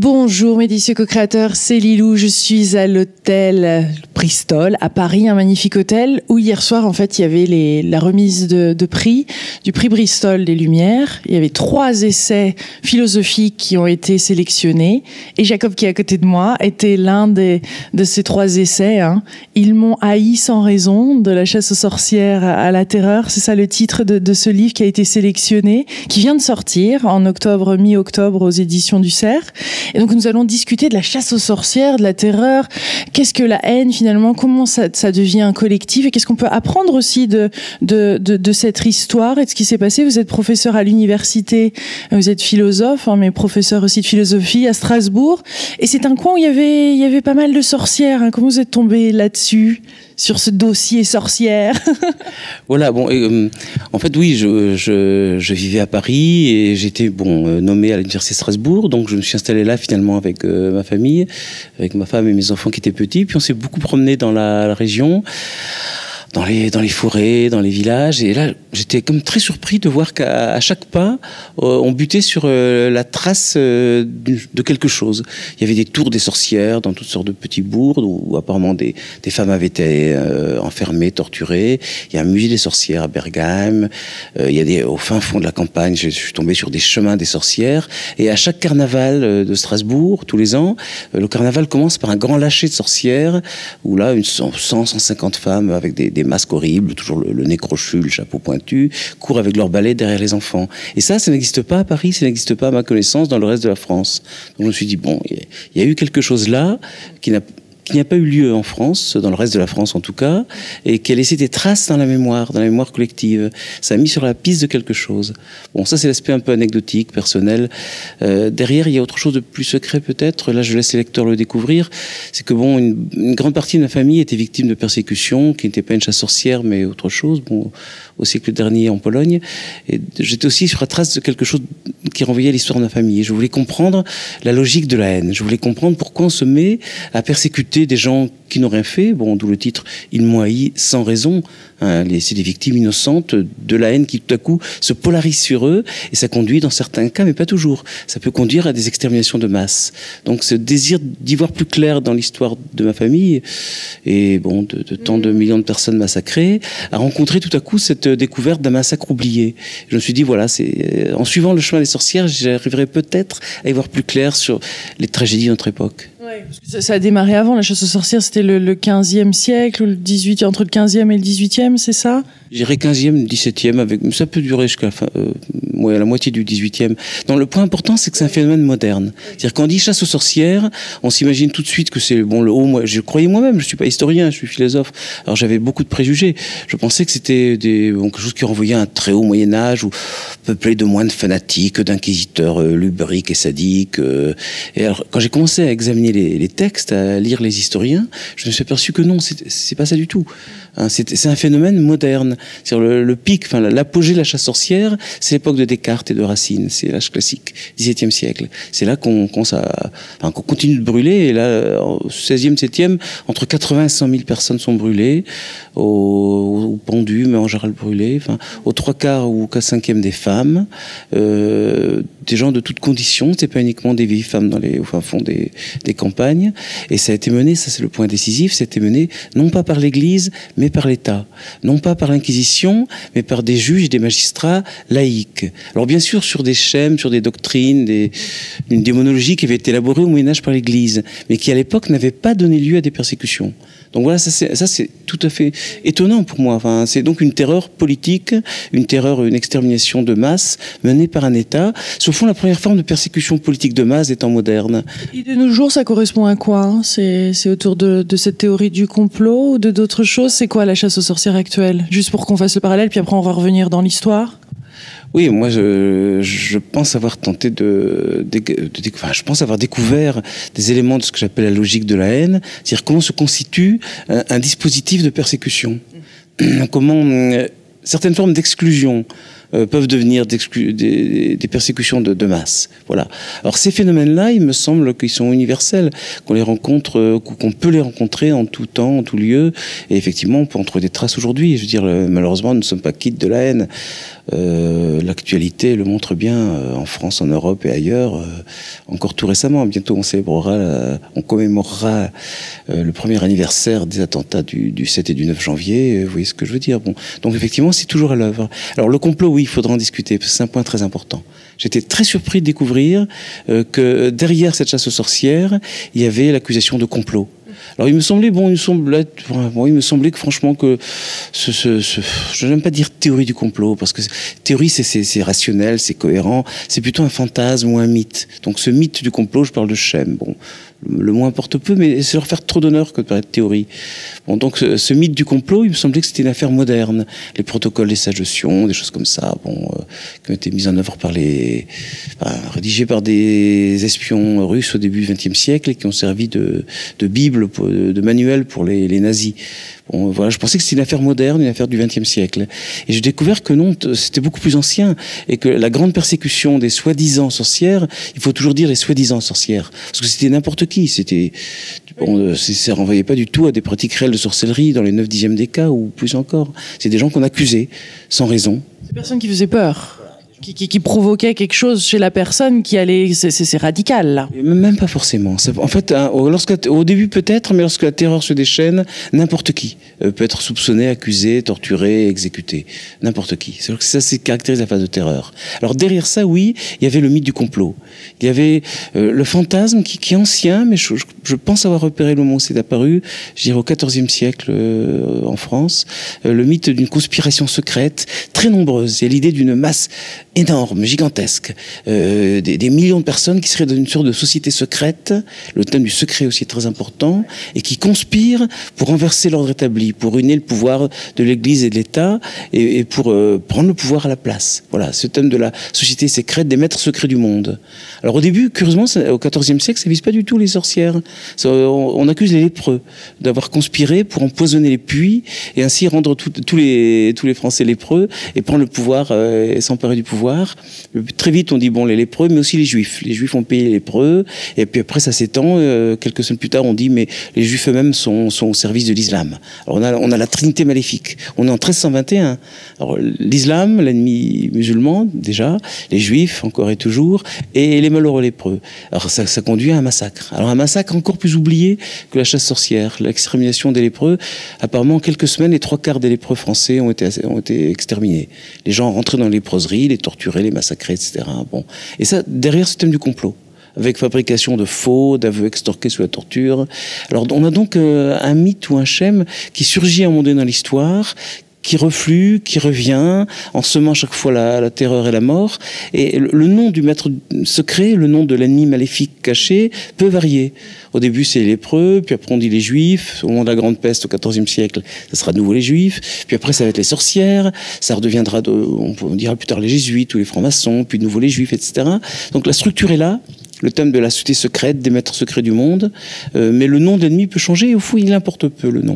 Bonjour mes délicieux co-créateurs, c'est Lilou, je suis à l'hôtel Bristol à Paris, un magnifique hôtel où hier soir en fait il y avait la remise de prix, du prix Bristol des Lumières. Il y avait 3 essais philosophiques qui ont été sélectionnés et Jacob qui est à côté de moi était l'un de ces 3 essais. Ils m'ont haï sans raison, de la chasse aux sorcières à la terreur, c'est ça le titre de ce livre qui a été sélectionné, qui vient de sortir en octobre, mi-octobre aux éditions du Cerf. Et donc nous allons discuter de la chasse aux sorcières, de la terreur, qu'est-ce que la haine finalement, comment ça devient un collectif et qu'est-ce qu'on peut apprendre aussi de cette histoire et de ce qui s'est passé. Vous êtes professeur à l'université, vous êtes philosophe, mais professeur aussi de philosophie à Strasbourg. Et c'est un coin où il y avait pas mal de sorcières. Comment vous êtes tombé là-dessus, sur ce dossier sorcière? Voilà, bon, en fait, oui, je vivais à Paris et j'étais nommé à l'université de Strasbourg, donc je me suis installé là finalement avec ma famille, avec ma femme et mes enfants qui étaient petits, puis on s'est beaucoup promené dans la région, dans les forêts, dans les villages, et là j'étais comme très surpris de voir qu'à chaque pas on butait sur la trace de quelque chose. Il y avait des tours des sorcières dans toutes sortes de petits bourgs où apparemment des femmes avaient été enfermées, torturées. Il y a un musée des sorcières à Bergame. Il y a au fin fond de la campagne, je suis tombé sur des chemins des sorcières, et à chaque carnaval de Strasbourg tous les ans, le carnaval commence par un grand lâcher de sorcières où là 150 femmes avec des masques horribles, toujours le nez crochu, le chapeau pointu, courent avec leur balai derrière les enfants. Et ça n'existe pas à Paris, ça n'existe pas à ma connaissance dans le reste de la France. Donc je me suis dit, il y a eu quelque chose là qui n'a pas eu lieu en France, dans le reste de la France en tout cas, et qui a laissé des traces dans la mémoire collective. Ça a mis sur la piste de quelque chose. Bon, ça c'est l'aspect un peu anecdotique, personnel. Derrière, il y a autre chose de plus secret peut-être. Là, je laisse les lecteurs le découvrir. C'est que une grande partie de ma famille était victime de persécutions, qui n'était pas une chasse sorcière, mais autre chose. Au siècle dernier en Pologne. Et j'étais aussi sur la trace de quelque chose qui renvoyait à l'histoire de ma famille. Je voulais comprendre la logique de la haine. Je voulais comprendre pourquoi on se met à persécuter des gens qui n'ont rien fait. D'où le titre « Ils m'ont haï sans raison ». C'est des victimes innocentes de la haine qui tout à coup se polarise sur eux, et ça conduit dans certains cas, mais pas toujours. Ça peut conduire à des exterminations de masse. Donc ce désir d'y voir plus clair dans l'histoire de ma famille, et de tant de millions de personnes massacrées, a rencontré tout à coup cette découverte d'un massacre oublié. Je me suis dit, voilà, en suivant le chemin des sorcières, j'arriverai peut-être à y voir plus clair sur les tragédies de notre époque. Ouais, parce que ça a démarré avant, la chasse aux sorcières, c'était le 15e siècle, ou le 18e, entre le 15e et le 18e, c'est ça? Je dirais 15e, 17e, ça peut durer jusqu'à la moitié du 18e. Donc le point important, c'est que c'est un phénomène moderne. C'est-à-dire quand on dit chasse aux sorcières, on s'imagine tout de suite que c'est le haut. Je croyais moi-même, je suis pas historien, je suis philosophe. Alors j'avais beaucoup de préjugés. Je pensais que c'était quelque chose qui renvoyait à un très haut Moyen-Âge, peuplé de moines fanatiques, d'inquisiteurs lubriques et sadiques. Et alors quand j'ai commencé à examiner les textes, à lire les historiens, je me suis aperçu que non, c'est pas ça du tout. C'est un phénomène moderne. C'est-à-dire le pic, l'apogée de la chasse sorcière, c'est l'époque de Descartes et de Racine, c'est l'âge classique, XVIIe siècle. C'est là qu'on continue de brûler, et là, au XVIe, XVIIe, entre 80 et 100 000 personnes sont brûlées, aux pendus, mais en général brûlées, aux 3/4 ou 5e des femmes, des gens de toutes conditions, c'est pas uniquement des vieilles femmes au fin fond des campagnes, et ça a été mené, ça c'est le point décisif, ça a été mené non pas par l'Église, mais par l'État. Non pas par l'Inquisition, mais par des juges et des magistrats laïcs. Alors bien sûr, sur des schèmes, sur des doctrines, une démonologie qui avait été élaborée au Moyen-Âge par l'Église, mais qui à l'époque n'avait pas donné lieu à des persécutions. Donc voilà, ça c'est tout à fait étonnant pour moi. C'est donc une terreur politique, une extermination de masse menée par un État. C'est au fond la première forme de persécution politique de masse des temps modernes. Et de nos jours, ça correspond à quoi? C'est autour de cette théorie du complot ou d'autres choses? C'est quoi la chasse aux sorcières actuelle? Juste pour qu'on fasse le parallèle, puis après on va revenir dans l'histoire. Oui, moi je pense avoir tenté je pense avoir découvert des éléments de ce que j'appelle la logique de la haine, c'est-à-dire comment se constitue un dispositif de persécution, comment certaines formes d'exclusion peuvent devenir des persécutions de masse. Voilà. Alors ces phénomènes-là, il me semble qu'ils sont universels, qu'on les rencontre, qu'on peut les rencontrer en tout temps, en tout lieu, et effectivement, on peut en trouver des traces aujourd'hui. Je veux dire, malheureusement, nous ne sommes pas quittes de la haine. L'actualité le montre bien, en France, en Europe et ailleurs. encore tout récemment. Bientôt, on commémorera le premier anniversaire des attentats du 7 et du 9 janvier. Vous voyez ce que je veux dire. Bon. Donc effectivement, c'est toujours à l'œuvre. Alors le complot, oui, il faudra en discuter, parce que c'est un point très important. J'étais très surpris de découvrir que derrière cette chasse aux sorcières, il y avait l'accusation de complot. Alors il me semblait que franchement que je n'aime pas dire théorie du complot, parce que théorie c'est rationnel, c'est cohérent, c'est plutôt un fantasme ou un mythe. Donc ce mythe du complot, je parle de schème. Bon, le mot importe peu, mais c'est leur faire trop d'honneur que de parler de théorie. Bon, donc ce mythe du complot, il me semblait que c'était une affaire moderne. Les protocoles des sages de Sion, des choses comme ça, qui ont été mises en œuvre rédigés par des espions russes au début du XXe siècle et qui ont servi de bible, de manuel pour les nazis. Bon, voilà, je pensais que c'était une affaire moderne, une affaire du XXe siècle. Et j'ai découvert que non, c'était beaucoup plus ancien, et que la grande persécution des soi-disant sorcières, il faut toujours dire les soi-disant sorcières, parce que c'était n'importe qui. Ça renvoyait pas du tout à des pratiques réelles de sorcellerie dans les 9/10 des cas, ou plus encore. C'est des gens qu'on accusait, sans raison. Des personnes qui faisaient peur. Qui provoquait quelque chose chez la personne qui allait, c'est radical là. Même pas forcément. En fait, au début peut-être, mais lorsque la terreur se déchaîne, n'importe qui peut être soupçonné, accusé, torturé, exécuté. N'importe qui. Ça caractérise la phase de terreur. Alors derrière ça, oui, il y avait le mythe du complot. Il y avait le fantasme qui est ancien, mais je pense avoir repéré le moment où c'est apparu, je dirais au XIVe siècle en France, le mythe d'une conspiration secrète très nombreuse. Il y a l'idée d'une masse énorme, gigantesque, des millions de personnes qui seraient dans une sorte de société secrète, le thème du secret aussi est très important, et qui conspirent pour renverser l'ordre établi, pour ruiner le pouvoir de l'Église et de l'État, et pour prendre le pouvoir à la place. Voilà, ce thème de la société secrète, des maîtres secrets du monde. Alors au début, curieusement, au XIVe siècle, ça vise pas du tout les sorcières. On accuse les lépreux d'avoir conspiré pour empoisonner les puits, et ainsi rendre tous les Français lépreux, et prendre le pouvoir et s'emparer du pouvoir. Très vite, on dit les lépreux, mais aussi les juifs. Les juifs ont payé les lépreux, et puis après ça s'étend. Quelques semaines plus tard, on dit mais les juifs eux-mêmes sont au service de l'islam. Alors on a la trinité maléfique. On est en 1321. Alors l'islam, l'ennemi musulman déjà, les juifs encore et toujours, et les malheureux lépreux. Alors ça conduit à un massacre. Alors un massacre encore plus oublié que la chasse sorcière, l'extermination des lépreux. Apparemment, en quelques semaines, les 3/4 des lépreux français ont été exterminés. Les gens rentraient dans les léproseries, les torturer, les massacrer, etc. Bon. Et ça, derrière ce thème du complot, avec fabrication de faux, d'aveux extorqués sous la torture. Alors, on a donc un mythe ou un schème qui surgit à un moment donné dans l'histoire, qui reflue, qui revient, en semant chaque fois la terreur et la mort. Et le nom du maître secret, le nom de l'ennemi maléfique caché, peut varier. Au début, c'est les lépreux, puis après on dit les juifs. Au moment de la grande peste, au XIVe siècle, ça sera de nouveau les juifs. Puis après, ça va être les sorcières. Ça redeviendra, on dira plus tard les jésuites ou les francs-maçons, puis de nouveau les juifs, etc. Donc la structure est là. Le thème de la société secrète, des maîtres secrets du monde. Mais le nom de l'ennemi peut changer. Au fond, il importe peu, le nom.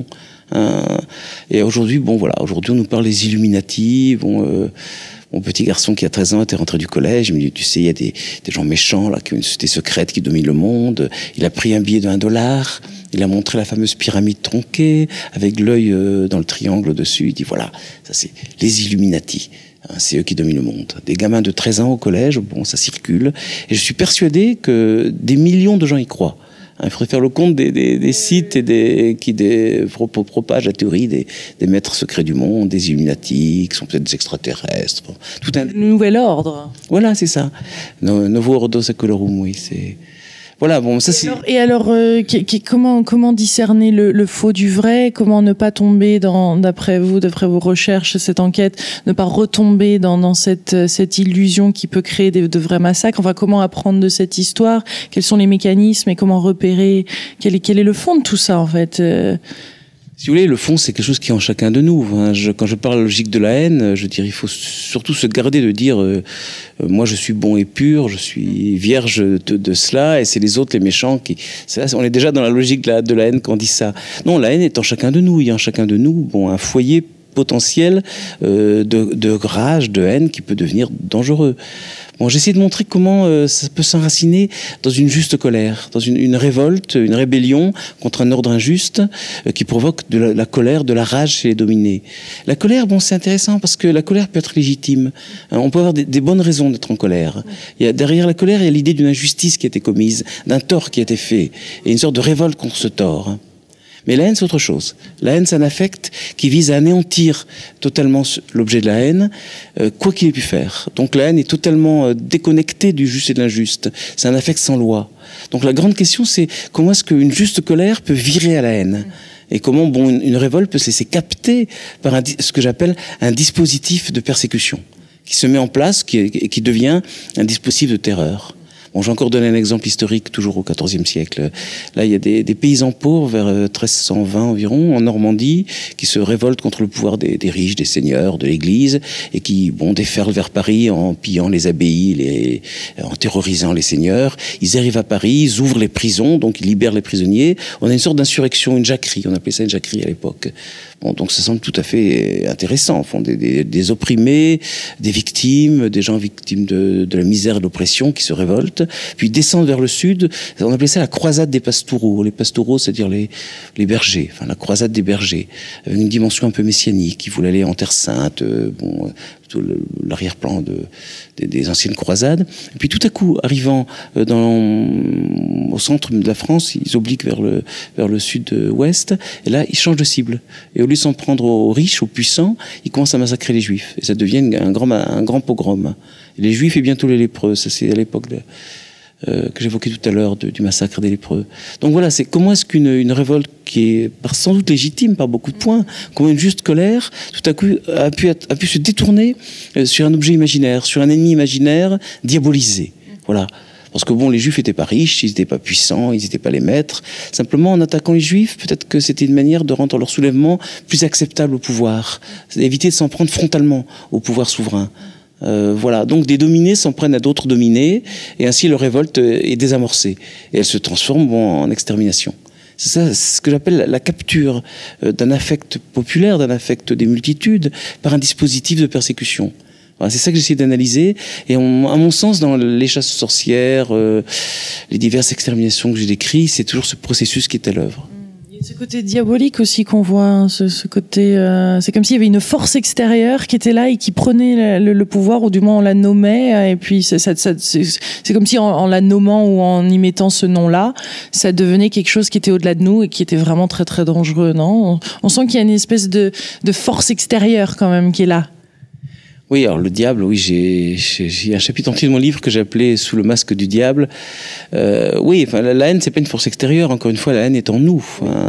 Et aujourd'hui, aujourd'hui on nous parle des Illuminati. Mon petit garçon qui a 13 ans était rentré du collège, il me dit, tu sais, il y a des gens méchants là, qui ont une société secrète qui domine le monde. Il a pris un billet de $1, il a montré la fameuse pyramide tronquée, avec l'œil dans le triangle au-dessus. Il dit, voilà, ça c'est les Illuminati. C'est eux qui dominent le monde. Des gamins de 13 ans au collège, ça circule. Et je suis persuadé que des millions de gens y croient. Il faudrait faire le compte des sites qui propagent la théorie des maîtres secrets du monde, des Illuminati, qui sont peut-être des extraterrestres. Tout un nouvel ordre. Voilà, c'est ça. Novo Ordo Secolorum, oui, c'est... Voilà, ça c'est... Alors, comment discerner le faux du vrai? Comment ne pas tomber d'après vos recherches, cette enquête, ne pas retomber dans cette illusion qui peut créer de vrais massacres? Enfin, comment apprendre de cette histoire? Quels sont les mécanismes et comment repérer? Quel est le fond de tout ça, en fait? Si vous voulez, le fond, c'est quelque chose qui est en chacun de nous. Quand je parle logique de la haine, je dirais, il faut surtout se garder de dire moi je suis bon et pur, je suis vierge de cela, et c'est les autres, les méchants, qui... on est déjà dans la logique de la haine quand on dit ça. Non, la haine est en chacun de nous. Il y a en chacun de nous un foyer potentiel de rage, de haine qui peut devenir dangereux. Bon, j'essaie de montrer comment ça peut s'enraciner dans une juste colère, dans une révolte, une rébellion contre un ordre injuste qui provoque de la colère, de la rage chez les dominés. La colère, bon, c'est intéressant parce que la colère peut être légitime. On peut avoir des bonnes raisons d'être en colère. Derrière la colère, il y a l'idée d'une injustice qui a été commise, d'un tort qui a été fait, et une sorte de révolte contre ce tort. Mais la haine, c'est autre chose. La haine, c'est un affect qui vise à anéantir totalement l'objet de la haine, quoi qu'il ait pu faire. Donc la haine est totalement déconnectée du juste et de l'injuste. C'est un affect sans loi. Donc la grande question, c'est comment est-ce qu'une juste colère peut virer à la haine ? Et comment une révolte peut se laisser capter par ce que j'appelle un dispositif de persécution, qui se met en place, qui devient un dispositif de terreur. Bon, j'ai encore donné un exemple historique, toujours au XIVe siècle. Là, il y a des paysans pauvres, vers 1320 environ, en Normandie, qui se révoltent contre le pouvoir des riches, des seigneurs, de l'Église, et qui, déferlent vers Paris en pillant les abbayes, en terrorisant les seigneurs. Ils arrivent à Paris, ils ouvrent les prisons, donc ils libèrent les prisonniers. On a une sorte d'insurrection, une jacquerie. On appelait ça une jacquerie à l'époque. Bon, donc ça semble tout à fait intéressant. Au fond, des opprimés, des victimes, des gens victimes de la misère et de l'oppression qui se révoltent, puis descendent vers le sud. On appelait ça la croisade des pastoureaux. Les pastoureaux, c'est-à-dire les bergers, enfin la croisade des bergers, avec une dimension un peu messianique, qui voulaient aller en Terre Sainte, plutôt l'arrière-plan des anciennes croisades. Et puis tout à coup, arrivant au centre de la France, ils obliquent vers le sud-ouest, et là, ils changent de cible. Et au lieu de s'en prendre aux riches, aux puissants, ils commencent à massacrer les Juifs. Et ça devient un grand pogrom. Et les Juifs et bientôt les lépreux. Ça, c'est à l'époque que j'évoquais tout à l'heure du massacre des lépreux. Donc voilà, c'est comment est-ce qu'une révolte qui est sans doute légitime par beaucoup de points, comment une juste colère, tout à coup, a pu se détourner sur un objet imaginaire, sur un ennemi imaginaire diabolisé. Voilà. Parce que les Juifs n'étaient pas riches, ils n'étaient pas puissants, ils n'étaient pas les maîtres. Simplement, en attaquant les Juifs, peut-être que c'était une manière de rendre leur soulèvement plus acceptable au pouvoir. C'est d'éviter de s'en prendre frontalement au pouvoir souverain. Voilà, donc des dominés s'en prennent à d'autres dominés, et ainsi leur révolte est désamorcée. Et elle se transforme en extermination. C'est ça, c'est ce que j'appelle la capture d'un affect populaire, d'un affect des multitudes, par un dispositif de persécution. Voilà, c'est ça que j'essaie d'analyser. Et à mon sens, dans les chasses aux sorcières, les diverses exterminations que j'ai décrites, c'est toujours ce processus qui est à l'œuvre. Il y a ce côté diabolique aussi qu'on voit, hein, ce côté, c'est comme s'il y avait une force extérieure qui était là et qui prenait le pouvoir, ou du moins on la nommait, et puis c'est comme si en la nommant ou en y mettant ce nom-là, ça devenait quelque chose qui était au-delà de nous et qui était vraiment très très dangereux, non ? On sent qu'il y a une espèce de force extérieure quand même qui est là. Oui, alors le diable, oui, j'ai un chapitre entier de mon livre que j'ai appelé Sous le masque du diable. Oui, enfin, la haine, c'est pas une force extérieure. Encore une fois, la haine est en nous.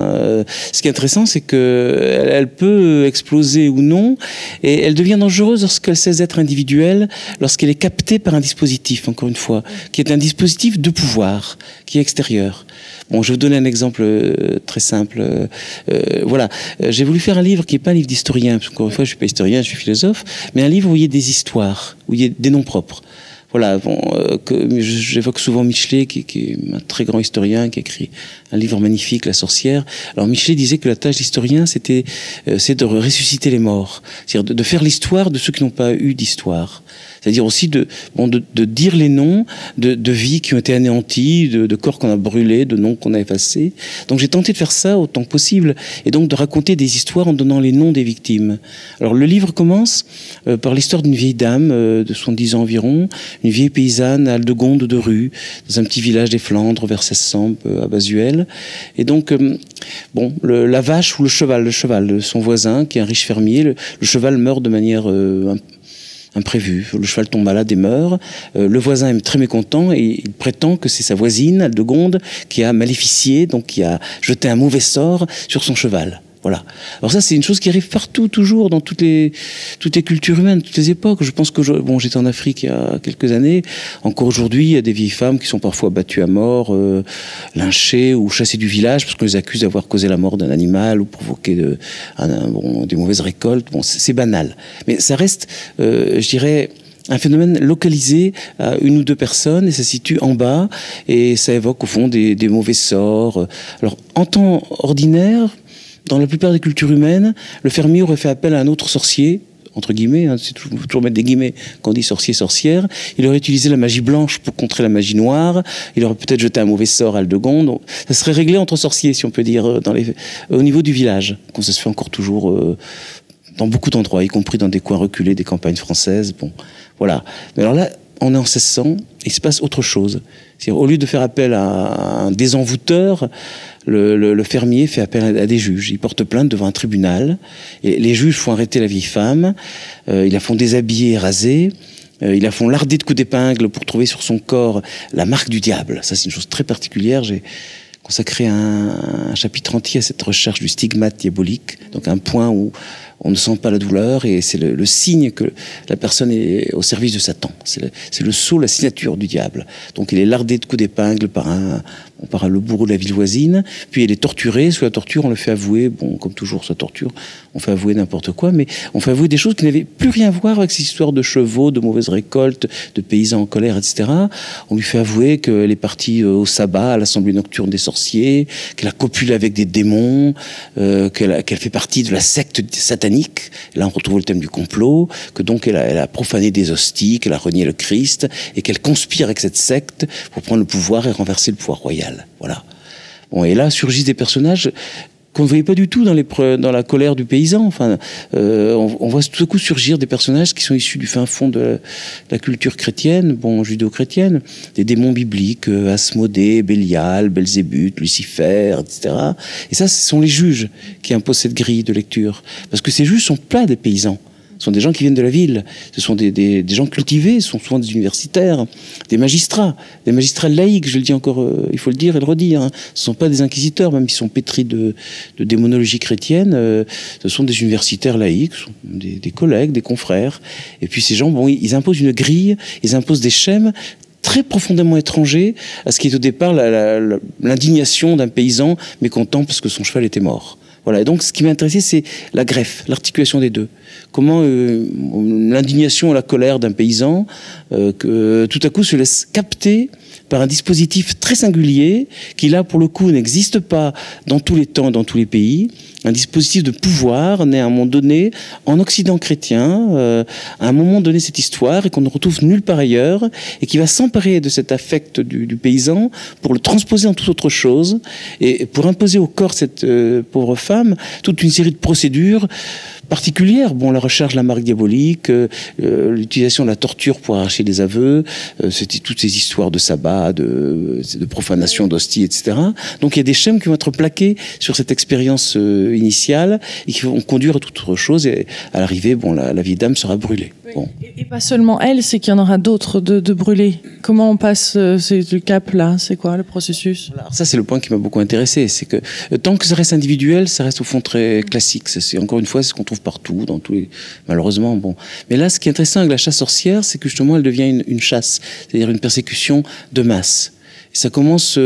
Ce qui est intéressant, c'est que elle peut exploser ou non, et elle devient dangereuse lorsqu'elle cesse d'être individuelle, lorsqu'elle est captée par un dispositif, encore une fois, qui est un dispositif de pouvoir, qui est extérieur. Bon, je vais vous donner un exemple très simple. Voilà, j'ai voulu faire un livre qui n'est pas un livre d'historien, parce qu'encore une fois, je suis pas historien, je suis philosophe, mais un livre où il y a des histoires, où il y a des noms propres. Voilà, j'évoque souvent Michelet, qui est un très grand historien, qui a écrit un livre magnifique, La sorcière. Alors Michelet disait que la tâche d'historien, c'est de ressusciter les morts, c'est-à-dire de faire l'histoire de ceux qui n'ont pas eu d'histoire. C'est-à-dire aussi de dire les noms de vies qui ont été anéanties, de corps qu'on a brûlés, de noms qu'on a effacés. Donc j'ai tenté de faire ça autant que possible, et donc de raconter des histoires en donnant les noms des victimes. Alors le livre commence par l'histoire d'une vieille dame de 70 ans environ, une vieille paysanne à Aldegonde de Rue, dans un petit village des Flandres vers 1600 à Basuel. Et donc la vache ou le cheval de son voisin, qui est un riche fermier, le cheval meurt de manière imprévu. Le cheval tombe malade et meurt. Le voisin est très mécontent et il prétend que c'est sa voisine, Aldegonde, qui a maléficié, donc qui a jeté un mauvais sort sur son cheval. Voilà. Alors ça, c'est une chose qui arrive partout, toujours, dans toutes les cultures humaines, toutes les époques. Je pense que j'étais en Afrique il y a quelques années. Encore aujourd'hui, il y a des vieilles femmes qui sont parfois battues à mort, lynchées ou chassées du village parce qu'on les accuse d'avoir causé la mort d'un animal ou provoqué des mauvaises récoltes. Bon, c'est banal. Mais ça reste, je dirais, un phénomène localisé à une ou deux personnes, et ça se situe en bas, et ça évoque au fond des mauvais sorts. Alors, en temps ordinaire, dans la plupart des cultures humaines, le fermier aurait fait appel à un autre sorcier, entre guillemets, hein, c'est toujours mettre des guillemets quand on dit sorcier, sorcière. Il aurait utilisé la magie blanche pour contrer la magie noire. Il aurait peut-être jeté un mauvais sort à Aldegonde. Donc, ça serait réglé entre sorciers, si on peut dire, au niveau du village, comme ça se fait encore toujours dans beaucoup d'endroits, y compris dans des coins reculés des campagnes françaises. Bon, voilà. Mais alors là, on est en 1600, il se passe autre chose. C'est-à-dire, au lieu de faire appel à un désenvoûteur, le fermier fait appel à des juges. Il porte plainte devant un tribunal. Et les juges font arrêter la vieille femme. Ils la font déshabiller et raser. Ils la font larder de coups d'épingle pour trouver sur son corps la marque du diable. Ça, c'est une chose très particulière. J'ai consacré un chapitre entier à cette recherche du stigmate diabolique. Donc un point où on ne sent pas la douleur et c'est le signe que la personne est au service de Satan. C'est le sceau, la signature du diable. Donc il est lardé de coups d'épingle par le bourreau de la ville voisine, puis il est torturé. Sous la torture, on le fait avouer, bon, comme toujours, sous la torture, on fait avouer n'importe quoi, mais on fait avouer des choses qui n'avaient plus rien à voir avec ces histoires de chevaux, de mauvaises récoltes, de paysans en colère, etc. On lui fait avouer qu'elle est partie au sabbat, à l'assemblée nocturne des sorciers, qu'elle a copulé avec des démons, qu'elle fait partie de la secte satanique. Là, on retrouve le thème du complot, que donc elle a profané des hosties, qu'elle a renié le Christ, et qu'elle conspire avec cette secte pour prendre le pouvoir et renverser le pouvoir royal. Voilà. Bon, et là surgissent des personnages qu'on ne voyait pas du tout dans la colère du paysan. Enfin, on voit tout à coup surgir des personnages qui sont issus du fin fond de la culture chrétienne, bon, judéo-chrétienne, des démons bibliques, Asmodée, Bélial, Belzébuth, Lucifer, etc. Et ça, ce sont les juges qui imposent cette grille de lecture. Parce que ces juges sont pleins des paysans. Ce sont des gens qui viennent de la ville, ce sont des gens cultivés, ce sont souvent des universitaires, des magistrats laïcs, je le dis encore, il faut le dire et le redire, hein. Ce ne sont pas des inquisiteurs, même s'ils sont pétris de démonologie chrétienne, ce sont des universitaires laïcs, ce sont des collègues, des confrères, et puis ces gens, bon, ils imposent une grille, ils imposent des schèmes très profondément étrangers à ce qui est au départ l'indignation d'un paysan mécontent parce que son cheval était mort. Voilà, et donc ce qui m'intéressait, c'est la greffe, l'articulation des deux. Comment l'indignation et la colère d'un paysan, que tout à coup se laisse capter par un dispositif très singulier, qui là, pour le coup, n'existe pas dans tous les temps, dans tous les pays. Un dispositif de pouvoir né à un moment donné, en Occident chrétien, à un moment donné cette histoire, et qu'on ne retrouve nulle part ailleurs, et qui va s'emparer de cet affect du paysan pour le transposer en toute autre chose, et pour imposer au corps cette pauvre femme toute une série de procédures particulières. Bon, la recherche de la marque diabolique, l'utilisation de la torture pour arracher des aveux, c'était toutes ces histoires de sabbat, de profanation d'hostie, etc. Donc il y a des schèmes qui vont être plaqués sur cette expérience initiale et qui vont conduire à toute autre chose. Et à l'arrivée, bon, la vieille dame sera brûlée. Oui. Bon. Et pas seulement elle, c'est qu'il y en aura d'autres de brûlés. Comment on passe ce cap-là? C'est quoi le processus? Alors ça, c'est le point qui m'a beaucoup intéressé. C'est que tant que ça reste individuel, ça reste au fond très classique. C'est encore une fois, c'est ce qu'on trouve partout, dans tous les... Malheureusement, bon. Mais là, ce qui est intéressant avec la chasse sorcière, c'est que justement, elle devient une chasse, c'est-à-dire une persécution de masse. Et ça commence...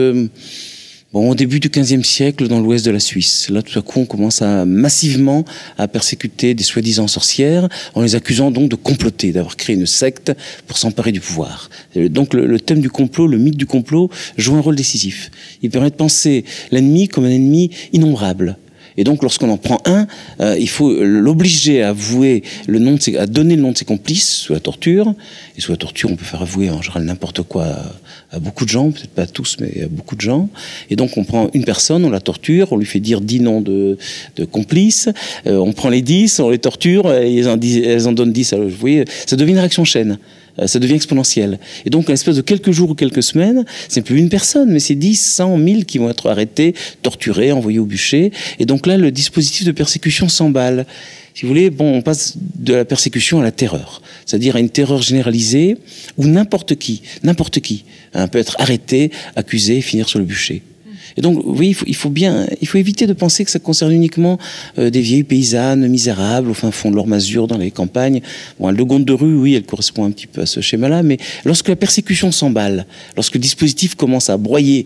au début du XVe siècle, dans l'ouest de la Suisse. Là, tout à coup, on commence massivement à persécuter des soi-disant sorcières, en les accusant donc de comploter, d'avoir créé une secte pour s'emparer du pouvoir. Donc, le thème du complot, le mythe du complot, joue un rôle décisif. Il permet de penser l'ennemi comme un ennemi innombrable. Et donc, lorsqu'on en prend un, il faut l'obliger à avouer à donner le nom de ses complices sous la torture. Et sous la torture, on peut faire avouer en général n'importe quoi à beaucoup de gens, peut-être pas à tous, mais à beaucoup de gens. Et donc, on prend une personne, on la torture, on lui fait dire 10 noms de complices, on prend les 10, on les torture, et elles en donnent 10. Alors, vous voyez, ça devient une réaction chaîne. Ça devient exponentiel. Et donc, en l'espace de quelques jours ou quelques semaines, c'est plus une personne, mais c'est 10, 100, 1000 qui vont être arrêtés, torturés, envoyés au bûcher. Et donc là, le dispositif de persécution s'emballe. Si vous voulez, bon, on passe de la persécution à la terreur. C'est-à-dire à une terreur généralisée où n'importe qui peut être arrêté, accusé, finir sur le bûcher. Et donc, vous voyez, il faut éviter de penser que ça concerne uniquement des vieilles paysannes misérables au fin fond de leur masure dans les campagnes. Bon, Aldegonde de rue, oui, elle correspond un petit peu à ce schéma-là, mais lorsque la persécution s'emballe, lorsque le dispositif commence à broyer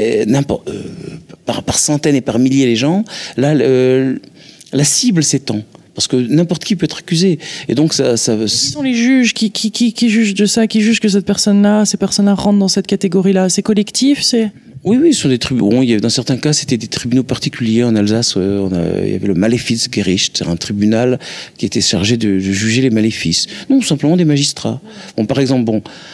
par centaines et par milliers les gens, là, la cible s'étend. Parce que n'importe qui peut être accusé. Et donc, Qui sont les juges qui jugent de ça, qui jugent que ces personnes-là rentrent dans cette catégorie-là? C'est collectif, c'est... Oui, oui, ce sont des tribunaux. Bon, dans certains cas, c'était des tribunaux particuliers. En Alsace, il y avait le Malefizgericht, c'est un tribunal qui était chargé de juger les maléfices. Non, simplement des magistrats. Bon, par exemple,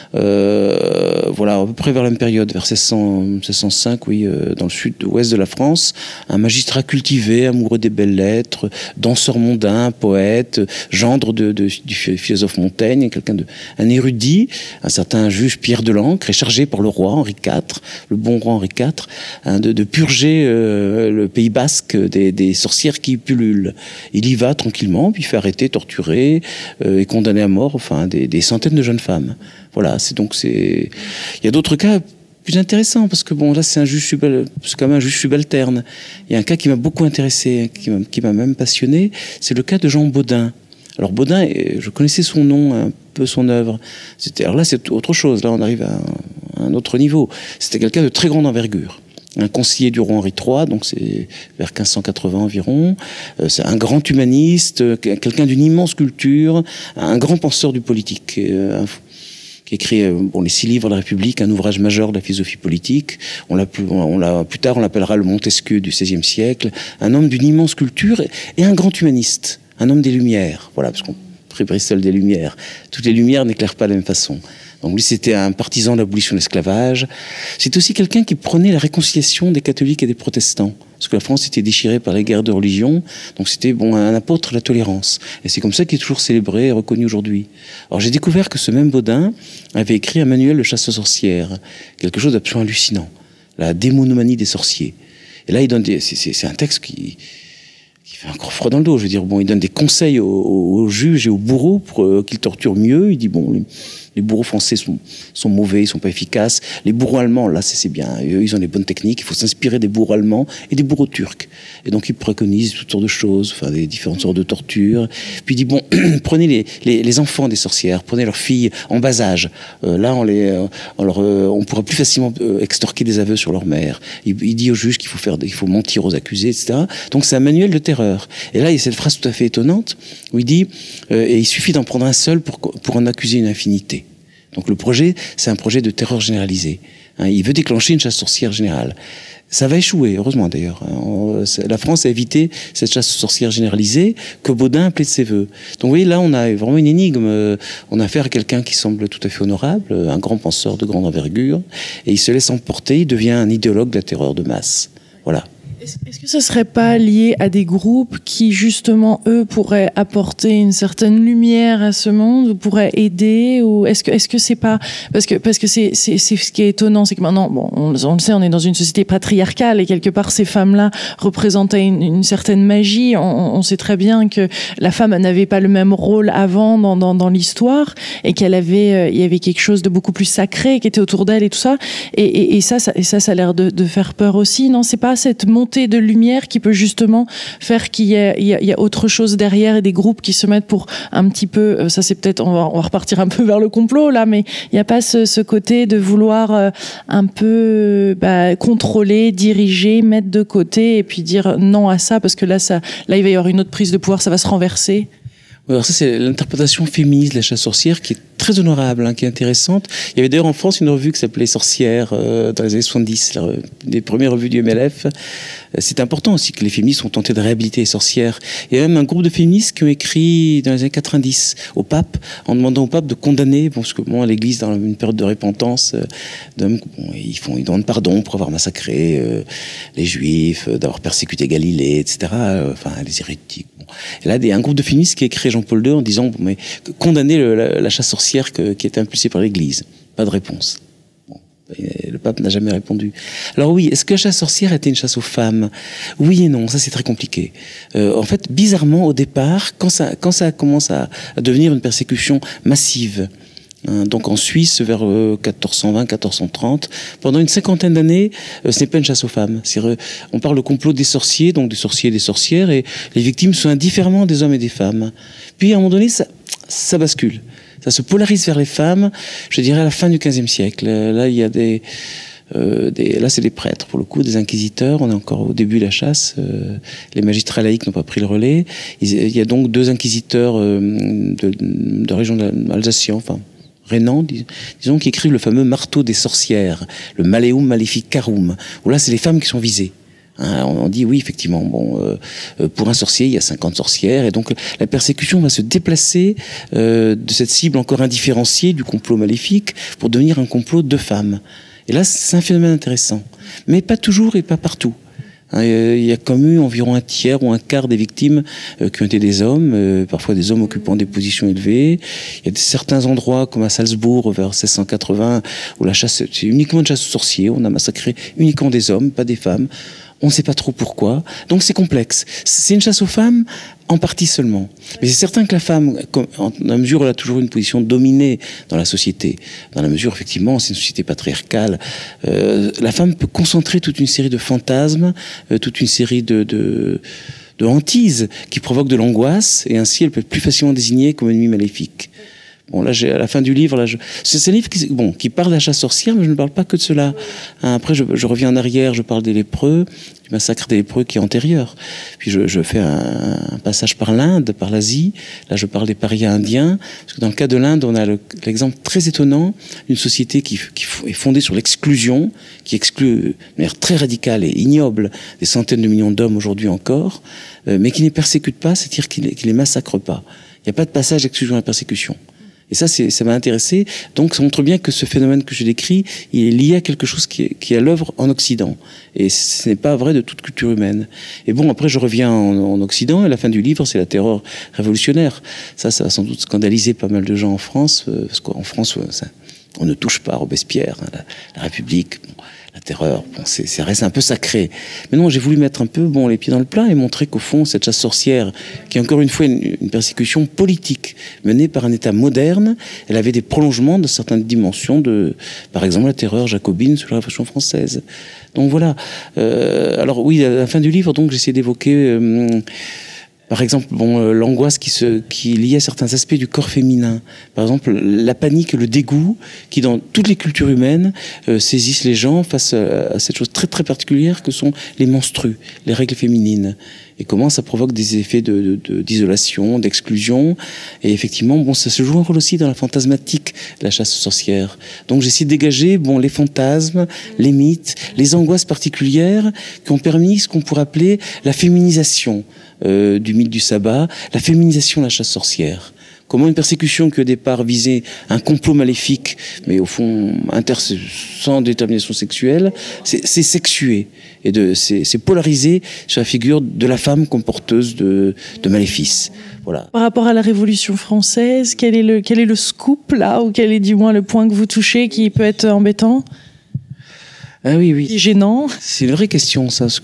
voilà, à peu près vers la même période, vers 1605, oui, dans le sud-ouest de la France, un magistrat cultivé, amoureux des belles lettres, danseur mondain, poète, gendre du philosophe Montaigne, un érudit, un certain juge Pierre de l'Ancre, est chargé par le roi Henri IV, le bon roi Henri IV, de purger le Pays basque des sorcières qui pullulent. Il y va tranquillement, puis fait arrêter, torturer et condamner à mort, enfin, des centaines de jeunes femmes. Voilà, il y a d'autres cas plus intéressants, parce que bon, là, c'est quand même un juge subalterne. Il y a un cas qui m'a beaucoup intéressé, qui m'a même passionné, c'est le cas de Jean Bodin. Alors Bodin, je connaissais son nom, un peu son œuvre. Alors là, c'est autre chose. Là, on arrive à un autre niveau. C'était quelqu'un de très grande envergure. Un conseiller du roi Henri III, donc c'est vers 1580 environ. C'est un grand humaniste, quelqu'un d'une immense culture, un grand penseur du politique, qui écrit les 6 livres de la République, un ouvrage majeur de la philosophie politique. Plus tard, on l'appellera le Montesquieu du XVIe siècle. Un homme d'une immense culture et un grand humaniste. Un homme des Lumières, voilà, parce qu'on prix Bristol des Lumières. Toutes les Lumières n'éclairent pas de la même façon. Donc lui, c'était un partisan de l'abolition de l'esclavage. C'est aussi quelqu'un qui prônait la réconciliation des catholiques et des protestants, parce que la France était déchirée par les guerres de religion. Donc c'était un apôtre de la tolérance. Et c'est comme ça qu'il est toujours célébré et reconnu aujourd'hui. Alors j'ai découvert que ce même Bodin avait écrit un manuel de chasse aux sorcières, quelque chose d'absolument hallucinant, la démonomanie des sorciers. Et là, il donne c'est un texte qui fait encore froid dans le dos. Je veux dire, il donne des conseils aux juges et aux bourreaux pour qu'ils torturent mieux. Il dit, les bourreaux français sont mauvais, ils sont pas efficaces. Les bourreaux allemands, là, c'est bien. Eux, ils ont les bonnes techniques. Il faut s'inspirer des bourreaux allemands et des bourreaux turcs. Et donc, il préconise toutes sortes de choses, enfin, des différentes sortes de tortures. Puis il dit, prenez les enfants des sorcières, prenez leurs filles en bas âge. Là, on pourra plus facilement extorquer des aveux sur leur mère. Il dit aux juges qu'il faut mentir aux accusés, etc. Donc, c'est un manuel de terreur. Et là, il y a cette phrase tout à fait étonnante où il dit, et il suffit d'en prendre un seul pour en accuser une infinité. Donc le projet, c'est un projet de terreur généralisée. Il veut déclencher une chasse sorcière générale. Ça va échouer, heureusement d'ailleurs. La France a évité cette chasse sorcière généralisée que Bodin appelait de ses voeux. Donc vous voyez, là, on a vraiment une énigme. On a affaire à quelqu'un qui semble tout à fait honorable, un grand penseur de grande envergure, et il se laisse emporter, il devient un idéologue de la terreur de masse. Voilà. Est-ce que ça serait pas lié à des groupes qui, justement, eux, pourraient apporter une certaine lumière à ce monde, ou pourraient aider, ou est-ce que c'est pas, parce que c'est ce qui est étonnant, c'est que maintenant, on le sait, on est dans une société patriarcale, et quelque part, ces femmes-là représentaient une certaine magie. On sait très bien que la femme n'avait pas le même rôle avant dans l'histoire, et il y avait quelque chose de beaucoup plus sacré qui était autour d'elle et tout ça. Et ça a l'air de faire peur aussi, non? C'est pas cette montée de lumière qui peut justement faire qu'il y a autre chose derrière, et des groupes qui se mettent pour un petit peu, ça c'est peut-être, on va repartir un peu vers le complot là, mais il n'y a pas ce côté de vouloir un peu contrôler, diriger, mettre de côté et puis dire non à ça, parce que là il va y avoir une autre prise de pouvoir, ça va se renverser. Alors ça, c'est l'interprétation féministe de la chasse sorcière qui est très honorable, qui est intéressante. Il y avait d'ailleurs en France une revue qui s'appelait Sorcières dans les années 70, des premières revues du MLF. C'est important aussi que les féministes ont tenté de réhabiliter les sorcières. Il y a même un groupe de féministes qui ont écrit dans les années 90 au pape, en demandant au pape de condamner, parce que l'Église, dans une période de repentance, ils demandent pardon pour avoir massacré les Juifs, d'avoir persécuté Galilée, etc. Enfin, les hérétiques. Et là, il y a un groupe de féministes qui a écrit Jean-Paul II en disant condamner la chasse sorcière qui est impulsée par l'Église. Pas de réponse. Le pape n'a jamais répondu. Alors oui, est-ce que la chasse sorcière était une chasse aux femmes? Oui et non, ça c'est très compliqué. En fait, bizarrement, au départ, quand ça commence à devenir une persécution massive, donc en Suisse, vers 1420-1430, pendant une cinquantaine d'années, ce n'est pas une chasse aux femmes. On parle de complot des sorciers, donc des sorciers et des sorcières, et les victimes sont indifféremment des hommes et des femmes. Puis à un moment donné, ça bascule. Ça se polarise vers les femmes, je dirais à la fin du XVe siècle. Là, il y a là, c'est des prêtres, pour le coup, des inquisiteurs. On est encore au début de la chasse. Les magistrats laïcs n'ont pas pris le relais. Il y a donc 2 inquisiteurs de région alsacienne, enfin, Renan, disons, qui écrivent le fameux Marteau des sorcières, le Maleum Maleficarum, où là, c'est les femmes qui sont visées. Hein, on dit oui, effectivement, bon, pour un sorcier, il y a 50 sorcières, et donc la persécution va se déplacer de cette cible encore indifférenciée du complot maléfique pour devenir un complot de femmes. Et là, c'est un phénomène intéressant, mais pas toujours et pas partout. Il y a comme eu environ un tiers ou un quart des victimes qui ont été des hommes, parfois des hommes occupant des positions élevées. Il y a certains endroits, comme à Salzbourg, vers 1680, où la chasse, c'est uniquement une chasse aux sorciers. On a massacré uniquement des hommes, pas des femmes. On ne sait pas trop pourquoi. Donc c'est complexe. C'est une chasse aux femmes en partie seulement. Mais c'est certain que la femme, dans la mesure où elle a toujours une position dominée dans la société, dans la mesure, effectivement, c'est une société patriarcale, la femme peut concentrer toute une série de fantasmes, toute une série de hantises qui provoquent de l'angoisse, et ainsi elle peut être plus facilement désignée comme ennemi maléfique. Bon, là, à la fin du livre, c'est un livre qui parle de la chasse sorcière, mais je ne parle pas que de cela. Hein, après, je reviens en arrière, je parle des lépreux, du massacre des lépreux qui est antérieur. Puis je fais un passage par l'Inde, par l'Asie. Là, je parle des parias indiens. Parce que dans le cas de l'Inde, on a l'exemple très étonnant d'une société qui est fondée sur l'exclusion, qui exclut de manière très radicale et ignoble des centaines de millions d'hommes aujourd'hui encore, mais qui ne les persécute pas, c'est-à-dire qui les massacre pas. Il n'y a pas de passage d'exclusion à la persécution. Et ça m'a intéressé. Donc, ça montre bien que ce phénomène que je décris, il est lié à quelque chose qui est à l'œuvre en Occident. Et ce n'est pas vrai de toute culture humaine. Et bon, après, je reviens en Occident, et la fin du livre, c'est la terreur révolutionnaire. Ça va sans doute scandaliser pas mal de gens en France, parce qu'en France, on ne touche pas à Robespierre, hein, la République. Bon, la terreur, bon, ça reste un peu sacré. Mais non, j'ai voulu mettre un peu les pieds dans le plat et montrer qu'au fond, cette chasse sorcière, qui est encore une fois une persécution politique menée par un État moderne, elle avait des prolongements de certaines dimensions par exemple, la terreur jacobine sous la Révolution française. Donc voilà. Alors oui, à la fin du livre, donc j'essaie d'évoquer... par exemple, l'angoisse qui est liée à certains aspects du corps féminin. Par exemple, la panique, le dégoût, qui dans toutes les cultures humaines saisissent les gens face à cette chose très très particulière que sont les menstrues, les règles féminines. Et comment ça provoque des effets d'isolation, d'exclusion. Et effectivement, ça se joue un rôle aussi dans la fantasmatique de la chasse aux sorcières. Donc j'essaie de dégager les fantasmes, les mythes, les angoisses particulières qui ont permis ce qu'on pourrait appeler la féminisation du mythe du sabbat, la féminisation de la chasse sorcière. Comment une persécution qui au départ visait un complot maléfique, mais au fond sans détermination sexuelle, c'est sexué et c'est polarisé sur la figure de la femme comme porteuse de maléfices. Voilà. Par rapport à la Révolution française, quel est le scoop là, ou quel est du moins le point que vous touchez qui peut être embêtant? Ah oui. Gênant. C'est une vraie question, ça, parce que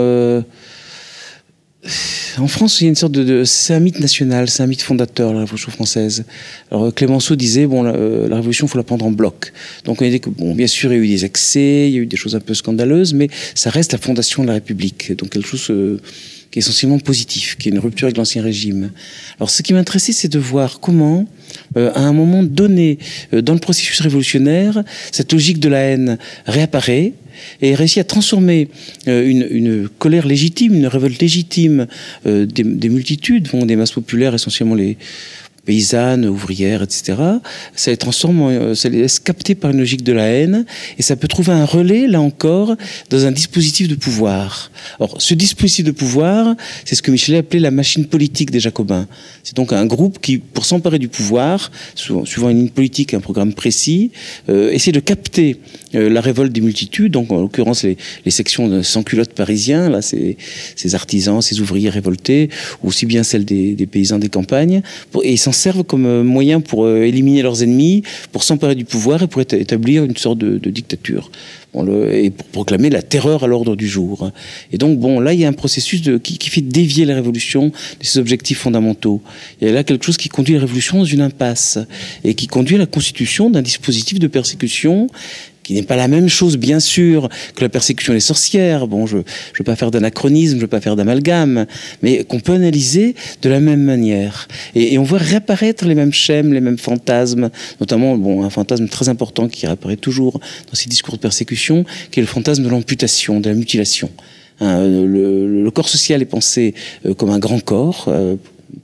en France, il y a une sorte c'est un mythe national, c'est un mythe fondateur, la Révolution française. Alors Clémenceau disait, la Révolution, il faut la prendre en bloc. Donc on a dit que, bien sûr, il y a eu des excès, il y a eu des choses un peu scandaleuses, mais ça reste la fondation de la République. Donc quelque chose qui est essentiellement positif, qui est une rupture avec l'Ancien Régime. Alors ce qui m'intéressait, c'est de voir comment, à un moment donné, dans le processus révolutionnaire, cette logique de la haine réapparaît, et réussit à transformer une colère légitime, une révolte légitime des multitudes, des masses populaires, essentiellement les paysannes, ouvrières, etc. Ça les transforme, ça les laisse capter par une logique de la haine, et ça peut trouver un relais, là encore, dans un dispositif de pouvoir. Or, ce dispositif de pouvoir, c'est ce que Michelet appelait la machine politique des Jacobins. C'est donc un groupe qui, pour s'emparer du pouvoir, suivant une ligne politique, un programme précis, essaie de capter la révolte des multitudes, donc en l'occurrence les sections de sans-culottes parisiens, là, ces artisans, ces ouvriers révoltés, ou aussi bien celles des paysans des campagnes, et ils s'en servent comme moyen pour éliminer leurs ennemis, pour s'emparer du pouvoir et pour établir une sorte de dictature. Et pour proclamer la terreur à l'ordre du jour. Et donc, là, il y a un processus qui fait dévier la révolution de ses objectifs fondamentaux. Il y a là quelque chose qui conduit la révolution dans une impasse et qui conduit à la constitution d'un dispositif de persécution qui n'est pas la même chose, bien sûr, que la persécution des sorcières. Je ne veux pas faire d'anachronisme, je ne veux pas faire d'amalgame, mais qu'on peut analyser de la même manière. Et on voit réapparaître les mêmes schèmes, les mêmes fantasmes, notamment un fantasme très important qui réapparaît toujours dans ces discours de persécution, qui est le fantasme de l'amputation, de la mutilation. Le corps social est pensé comme un grand corps,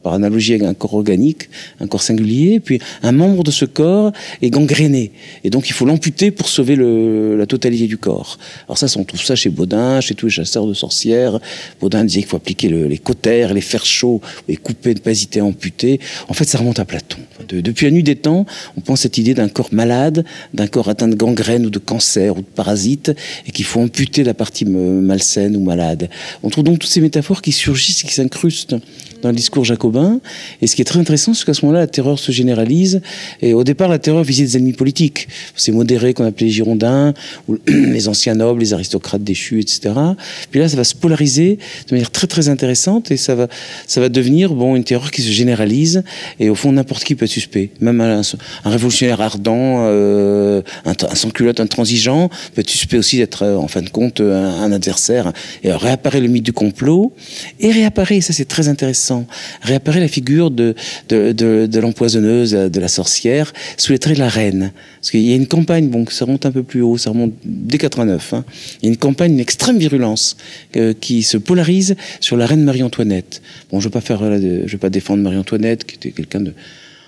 par analogie avec un corps organique, un corps singulier, puis un membre de ce corps est gangréné. Et donc il faut l'amputer pour sauver la totalité du corps. Alors ça, on trouve ça chez Bodin, chez tous les chasseurs de sorcières. Bodin disait qu'il faut appliquer les cautères, les fers chauds, et couper, ne pas hésiter à amputer. En fait, ça remonte à Platon. Depuis la nuit des temps, on pense cette idée d'un corps malade, d'un corps atteint de gangrène ou de cancer ou de parasite, et qu'il faut amputer la partie malsaine ou malade. On trouve donc toutes ces métaphores qui surgissent et qui s'incrustent dans le discours jacobin. Et ce qui est très intéressant, c'est qu'à ce moment-là, la terreur se généralise. Et au départ, la terreur visait des ennemis politiques. Ces modérés qu'on appelait les Girondins, ou les anciens nobles, les aristocrates déchus, etc. Puis là, ça va se polariser de manière très très intéressante, et ça va devenir une terreur qui se généralise. Et au fond, n'importe qui peut être suspect. Même un révolutionnaire ardent, un sans-culotte intransigeant peut être suspect aussi d'être, en fin de compte, un adversaire. Et alors, réapparaît le mythe du complot, et réapparaît, et ça c'est très intéressant, réapparaît la figure de l'empoisonneuse, de la sorcière, sous les traits de la reine. Parce qu'il y a une campagne, ça remonte un peu plus haut, ça remonte dès 89, hein. Il y a une campagne d'une extrême virulence qui se polarise sur la reine Marie-Antoinette. Bon, je vais pas défendre Marie-Antoinette, qui était quelqu'un de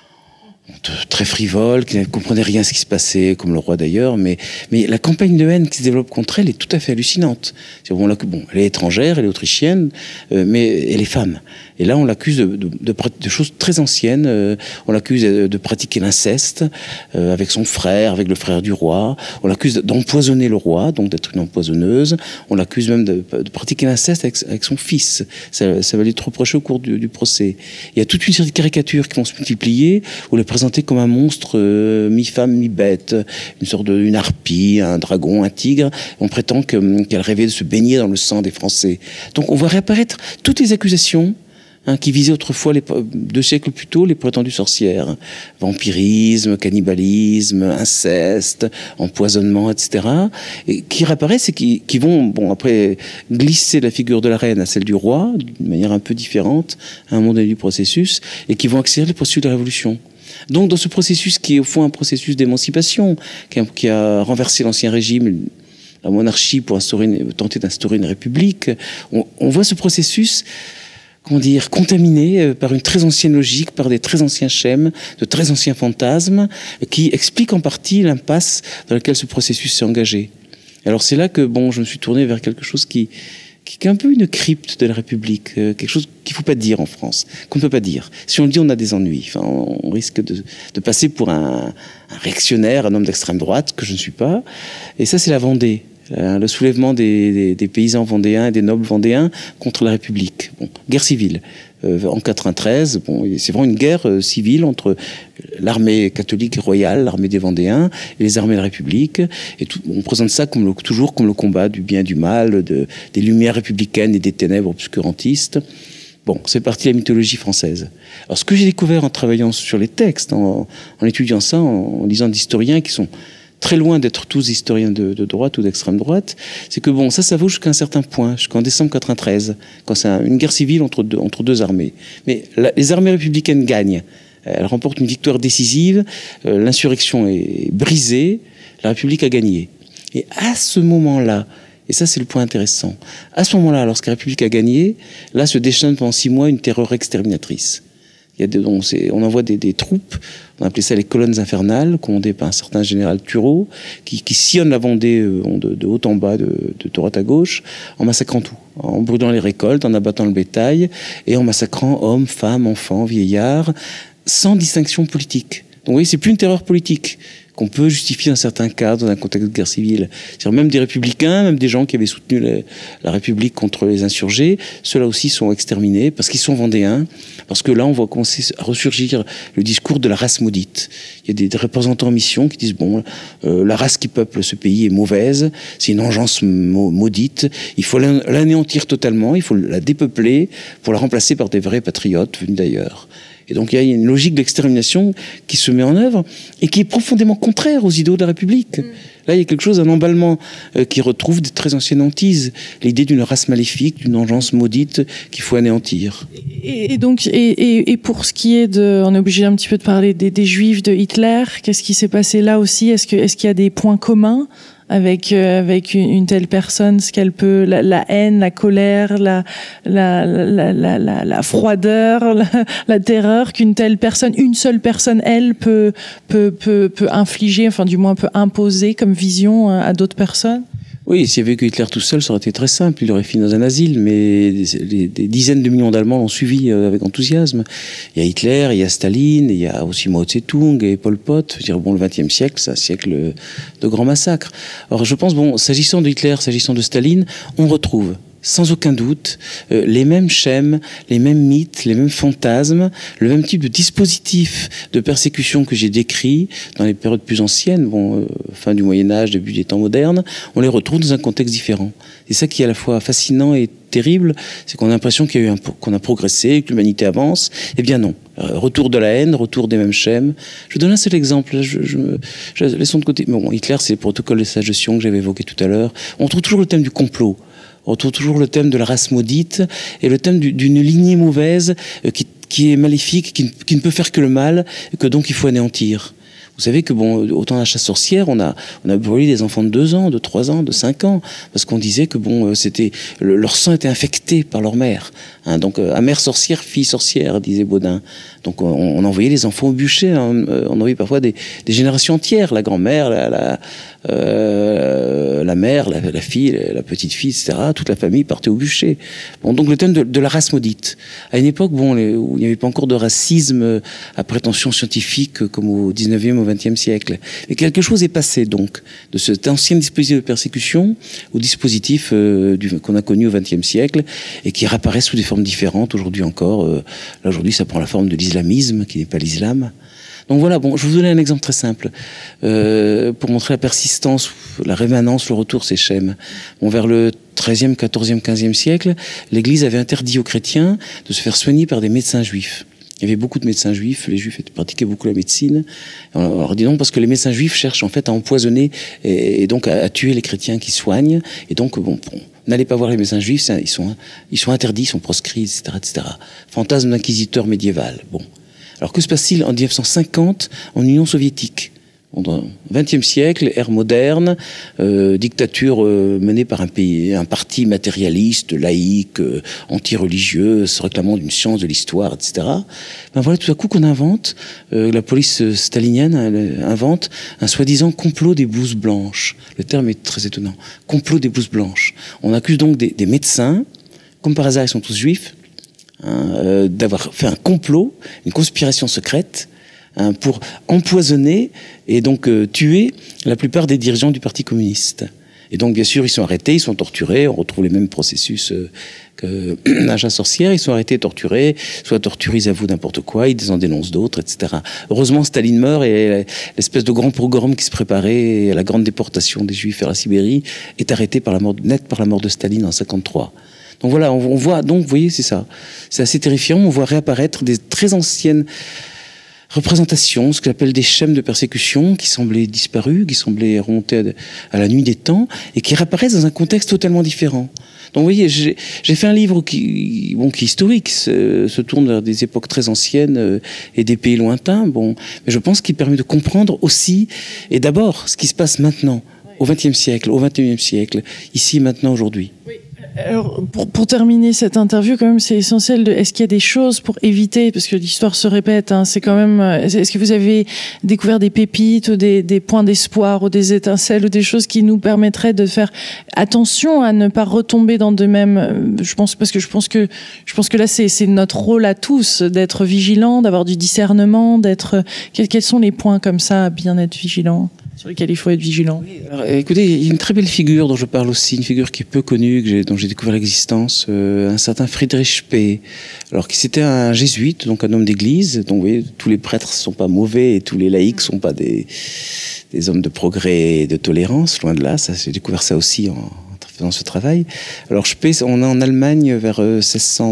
très frivole, qui ne comprenait rien à ce qui se passait, comme le roi d'ailleurs, mais la campagne de haine qui se développe contre elle est tout à fait hallucinante. Elle est étrangère, elle est autrichienne, mais elle est femme. Et là, on l'accuse de choses très anciennes. On l'accuse de pratiquer l'inceste avec son frère, avec le frère du roi. On l'accuse d'empoisonner le roi, donc d'être une empoisonneuse. On l'accuse même de pratiquer l'inceste avec son fils. Ça va lui être reproché au cours du procès. Il y a toute une série de caricatures qui vont se multiplier, où elle est présentée comme un monstre mi-femme, mi-bête, une sorte d'une harpie, un dragon, un tigre. On prétend qu'elle rêvait de se baigner dans le sang des Français. Donc on voit réapparaître toutes les accusations qui visaient autrefois, 2 siècles plus tôt, les prétendues sorcières. Vampirisme, cannibalisme, inceste, empoisonnement, etc. Et qui réapparaissent et qui vont, après, glisser la figure de la reine à celle du roi, d'une manière un peu différente, à un moment donné du processus, et qui vont accélérer le processus de la Révolution. Donc, dans ce processus qui est au fond un processus d'émancipation, qui a renversé l'ancien régime, la monarchie, pour tenter d'instaurer une république, on voit ce processus contaminé par une très ancienne logique, par des très anciens schèmes, de très anciens fantasmes, qui expliquent en partie l'impasse dans laquelle ce processus s'est engagé. Alors c'est là que je me suis tourné vers quelque chose qui est un peu une crypte de la République, quelque chose qu'il ne faut pas dire en France, qu'on ne peut pas dire. Si on le dit, on a des ennuis. Enfin, on risque de passer pour un réactionnaire, un homme d'extrême droite, que je ne suis pas. Et ça, c'est la Vendée. Le soulèvement des paysans vendéens et des nobles vendéens contre la République. Guerre civile. En 93, c'est vraiment une guerre civile entre l'armée catholique royale, l'armée des Vendéens, et les armées de la République. Et on présente ça toujours comme le combat du bien et du mal, des lumières républicaines et des ténèbres obscurantistes. C'est parti de la mythologie française. Alors, ce que j'ai découvert en travaillant sur les textes, en étudiant ça, en lisant d'historiens qui sont très loin d'être tous historiens de droite ou d'extrême droite, c'est que ça vaut jusqu'à un certain point, jusqu'en décembre 93, quand c'est une guerre civile entre deux armées. Mais les armées républicaines gagnent. Elles remportent une victoire décisive, l'insurrection est brisée, la République a gagné. Et à ce moment-là, et ça c'est le point intéressant, à ce moment-là, lorsque la République a gagné, là se déchaîne pendant 6 mois une terreur exterminatrice. On envoie des troupes, on appelait ça les colonnes infernales, commandées par un certain général Turreau, qui sillonnent la Vendée de haut en bas, de droite à gauche, en massacrant tout, en brûlant les récoltes, en abattant le bétail, et en massacrant hommes, femmes, enfants, vieillards, sans distinction politique. Donc vous voyez, c'est plus une terreur politique qu'on peut justifier dans certains cas, dans un contexte de guerre civile. C'est-à-dire même des républicains, même des gens qui avaient soutenu la République contre les insurgés, ceux-là aussi sont exterminés parce qu'ils sont vendéens, parce que là, on voit commencer à ressurgir le discours de la race maudite. Il y a des représentants en mission qui disent, la race qui peuple ce pays est mauvaise, c'est une engeance maudite, il faut l'anéantir totalement, il faut la dépeupler pour la remplacer par des vrais patriotes venus d'ailleurs. Et donc il y a une logique d'extermination qui se met en œuvre et qui est profondément contraire aux idéaux de la République. Là, il y a quelque chose, un emballement qui retrouve des très anciennes hantises. L'idée d'une race maléfique, d'une engeance maudite qu'il faut anéantir. Et donc, pour ce qui est on est obligé un petit peu de parler des Juifs de Hitler. Qu'est-ce qui s'est passé là aussi? Est-ce qu'il y a des points communs avec une telle personne, ce qu'elle peut, la haine, la colère, la froideur, la terreur qu'une telle personne, une seule personne, elle peut infliger, enfin du moins peut imposer comme vision à d'autres personnes? Oui, s'il y avait que Hitler tout seul, ça aurait été très simple. Il aurait fini dans un asile, mais des dizaines de millions d'Allemands l'ont suivi avec enthousiasme. Il y a Hitler, il y a Staline, il y a aussi Mao Tse-tung et Pol Pot. Je veux dire, bon, le XXe siècle, c'est un siècle de grands massacres. Alors, je pense, bon, s'agissant de Hitler, s'agissant de Staline, on retrouve sans aucun doute les mêmes schèmes, les mêmes mythes, les mêmes fantasmes, le même type de dispositif de persécution que j'ai décrit dans les périodes plus anciennes, fin du Moyen-Âge, début des temps modernes, on les retrouve dans un contexte différent. C'est ça qui est à la fois fascinant et terrible, c'est qu'on a l'impression qu'on a progressé, que l'humanité avance. Eh bien non. Retour de la haine, retour des mêmes schèmes. Je donne un seul exemple, laissons de côté. Mais bon, Hitler, c'est le protocole de suggestion que j'avais évoqué tout à l'heure. On trouve toujours le thème du complot. On retrouve toujours le thème de la race maudite et le thème d'une lignée mauvaise qui est maléfique, qui ne peut faire que le mal et que donc il faut anéantir. Vous savez que bon, au temps de la chasse sorcière, on a brûlé des enfants de 2 ans, de 3 ans, de 5 ans, parce qu'on disait que bon, leur sang était infecté par leur mère. Hein, donc, à mère sorcière, fille sorcière, disait Baudin. Donc, on envoyait les enfants au bûcher. Hein, on envoyait parfois des générations entières, la grand-mère, la mère, la fille, la petite fille, etc. Toute la famille partait au bûcher. Bon, donc le thème de la race maudite. À une époque, bon, où il n'y avait pas encore de racisme à prétention scientifique comme au 19e, au 20e siècle. Et quelque chose est passé donc de cet ancien dispositif de persécution au dispositif qu'on a connu au 20e siècle et qui réapparaît sous des formes différentes aujourd'hui encore. Là aujourd'hui, ça prend la forme de l'islamisme qui n'est pas l'islam. Donc voilà, bon, je vais vous donner un exemple très simple pour montrer la persistance, la rémanence, le retour ces schèmes. Bon, vers le 13e, 14e, 15e siècle, l'Église avait interdit aux chrétiens de se faire soigner par des médecins juifs. Il y avait beaucoup de médecins juifs, les juifs pratiquaient beaucoup la médecine. Alors dis donc parce que les médecins juifs cherchent en fait à empoisonner et donc à tuer les chrétiens qui soignent. Et donc bon n'allez pas voir les médecins juifs, ils sont interdits, ils sont proscrits, etc., etc. Fantasme d'inquisiteur médiéval. Bon. Alors que se passe-t-il en 1950 en Union soviétique? Au XXe siècle, ère moderne, dictature menée par un parti matérialiste, laïque, anti-religieux, se réclamant d'une science de l'histoire, etc. Ben voilà, tout à coup qu'on invente, la police stalinienne invente un soi-disant complot des blouses blanches. Le terme est très étonnant. Complot des blouses blanches. On accuse donc des médecins, comme par hasard ils sont tous juifs, d'avoir fait un complot, une conspiration secrète, pour empoisonner et donc tuer la plupart des dirigeants du Parti communiste. Et donc, bien sûr, ils sont arrêtés, ils sont torturés. On retrouve les mêmes processus que la chasse sorcière. Ils sont arrêtés, torturés, soit torturés, ils avouent n'importe quoi, ils en dénoncent d'autres, etc. Heureusement, Staline meurt et l'espèce de grand pogrom qui se préparait à la grande déportation des Juifs vers la Sibérie est arrêté par la mort de Staline en 1953. Donc voilà, on voit, donc, vous voyez, c'est ça. C'est assez terrifiant. On voit réapparaître des très anciennes représentations, ce que j'appelle des schèmes de persécution qui semblaient disparus, qui semblaient remonter à la nuit des temps et qui réapparaissent dans un contexte totalement différent. Donc vous voyez, j'ai fait un livre qui est historique, se tourne vers des époques très anciennes et des pays lointains, bon, mais je pense qu'il permet de comprendre aussi, et d'abord, ce qui se passe maintenant, au XXe siècle, au XXIe siècle, ici, maintenant, aujourd'hui. Oui. Alors, pour terminer cette interview, quand même, c'est essentiel. Est-ce qu'il y a des choses pour éviter, parce que l'histoire se répète, hein, c'est quand même. Est-ce que vous avez découvert des pépites, ou des points d'espoir, ou des étincelles, ou des choses qui nous permettraient de faire attention à ne pas retomber dans de mêmes. Je pense que là, c'est notre rôle à tous d'être vigilants, d'avoir du discernement, d'être. Quels sont les points comme ça à bien être vigilants? Sur lesquels il faut être vigilant. Oui, alors, écoutez, il y a une très belle figure dont je parle aussi, une figure qui est peu connue, dont j'ai découvert l'existence, un certain Friedrich Spee. Alors, qui c'était un jésuite, donc un homme d'église. Donc, vous voyez, tous les prêtres sont pas mauvais et tous les laïcs sont pas des hommes de progrès et de tolérance, loin de là. Ça, j'ai découvert ça aussi en faisant ce travail. Alors, Spee, on est en Allemagne vers 1680,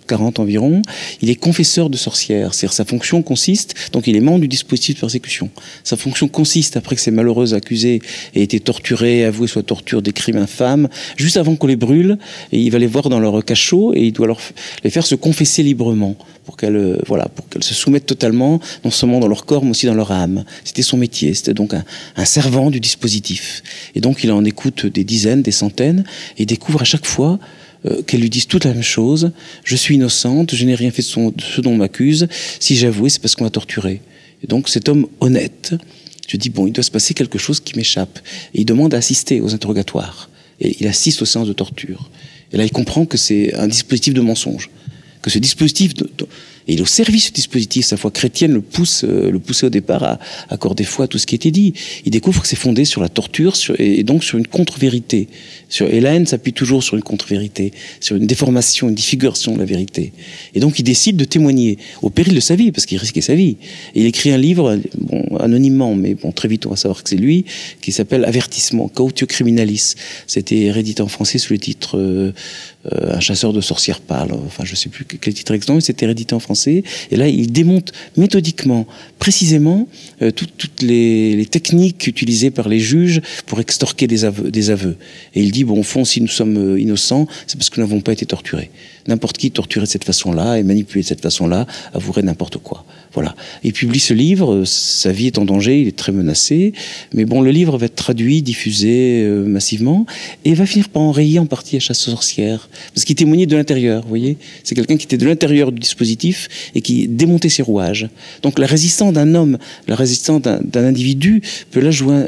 40 environ. Il est confesseur de sorcières. C'est-à-dire sa fonction consiste, donc il est membre du dispositif de persécution. Sa fonction consiste, après que ces malheureuses accusées aient été torturées, avouées soit torture des crimes infâmes, juste avant qu'on les brûle, et il va les voir dans leur cachot et il doit les faire se confesser librement pour qu'elles se soumettent totalement, non seulement dans leur corps, mais aussi dans leur âme. C'était son métier. C'était donc un servant du dispositif. Et donc il en écoute des dizaines, des centaines, et il découvre à chaque fois qu'elles lui disent toute la même chose. Je suis innocente, je n'ai rien fait de ce dont on m'accuse. Si j'ai avoué, c'est parce qu'on m'a torturé. Et donc cet homme honnête, je dis bon, il doit se passer quelque chose qui m'échappe. Et il demande à assister aux interrogatoires. Et il assiste aux séances de torture. Et là, il comprend que c'est un dispositif de mensonge. Que ce dispositif, et il est au service du dispositif, sa foi chrétienne le poussait au départ à accorder foi à tout ce qui était dit. Il découvre que c'est fondé sur la torture et donc sur une contre-vérité. Et la haine s'appuie toujours sur une contre-vérité, sur une déformation, une défiguration de la vérité. Et donc il décide de témoigner, au péril de sa vie, parce qu'il risquait sa vie. Et il écrit un livre, bon, anonymement, mais bon, très vite on va savoir que c'est lui, qui s'appelle Avertissement, Cautio Criminalis. C'était réédité en français sous le titre Un chasseur de sorcières parle. Enfin, je sais plus quel titre exactement, mais c'était réédité en français. Et là, il démonte méthodiquement, précisément, toutes les techniques utilisées par les juges pour extorquer des aveux. Et il dit, bon, au fond, si nous sommes innocents, c'est parce que nous n'avons pas été torturés. N'importe qui torturé de cette façon-là et manipulé de cette façon-là avouerait n'importe quoi. Voilà. Il publie ce livre, sa vie est en danger, il est très menacé, mais bon, le livre va être traduit, diffusé massivement, et va finir par enrayer en partie La chasse aux sorcières, parce qu'il témoignait de l'intérieur, vous voyez. C'est quelqu'un qui était de l'intérieur du dispositif et qui démontait ses rouages. Donc la résistance d'un homme, la résistance d'un individu peut là jouer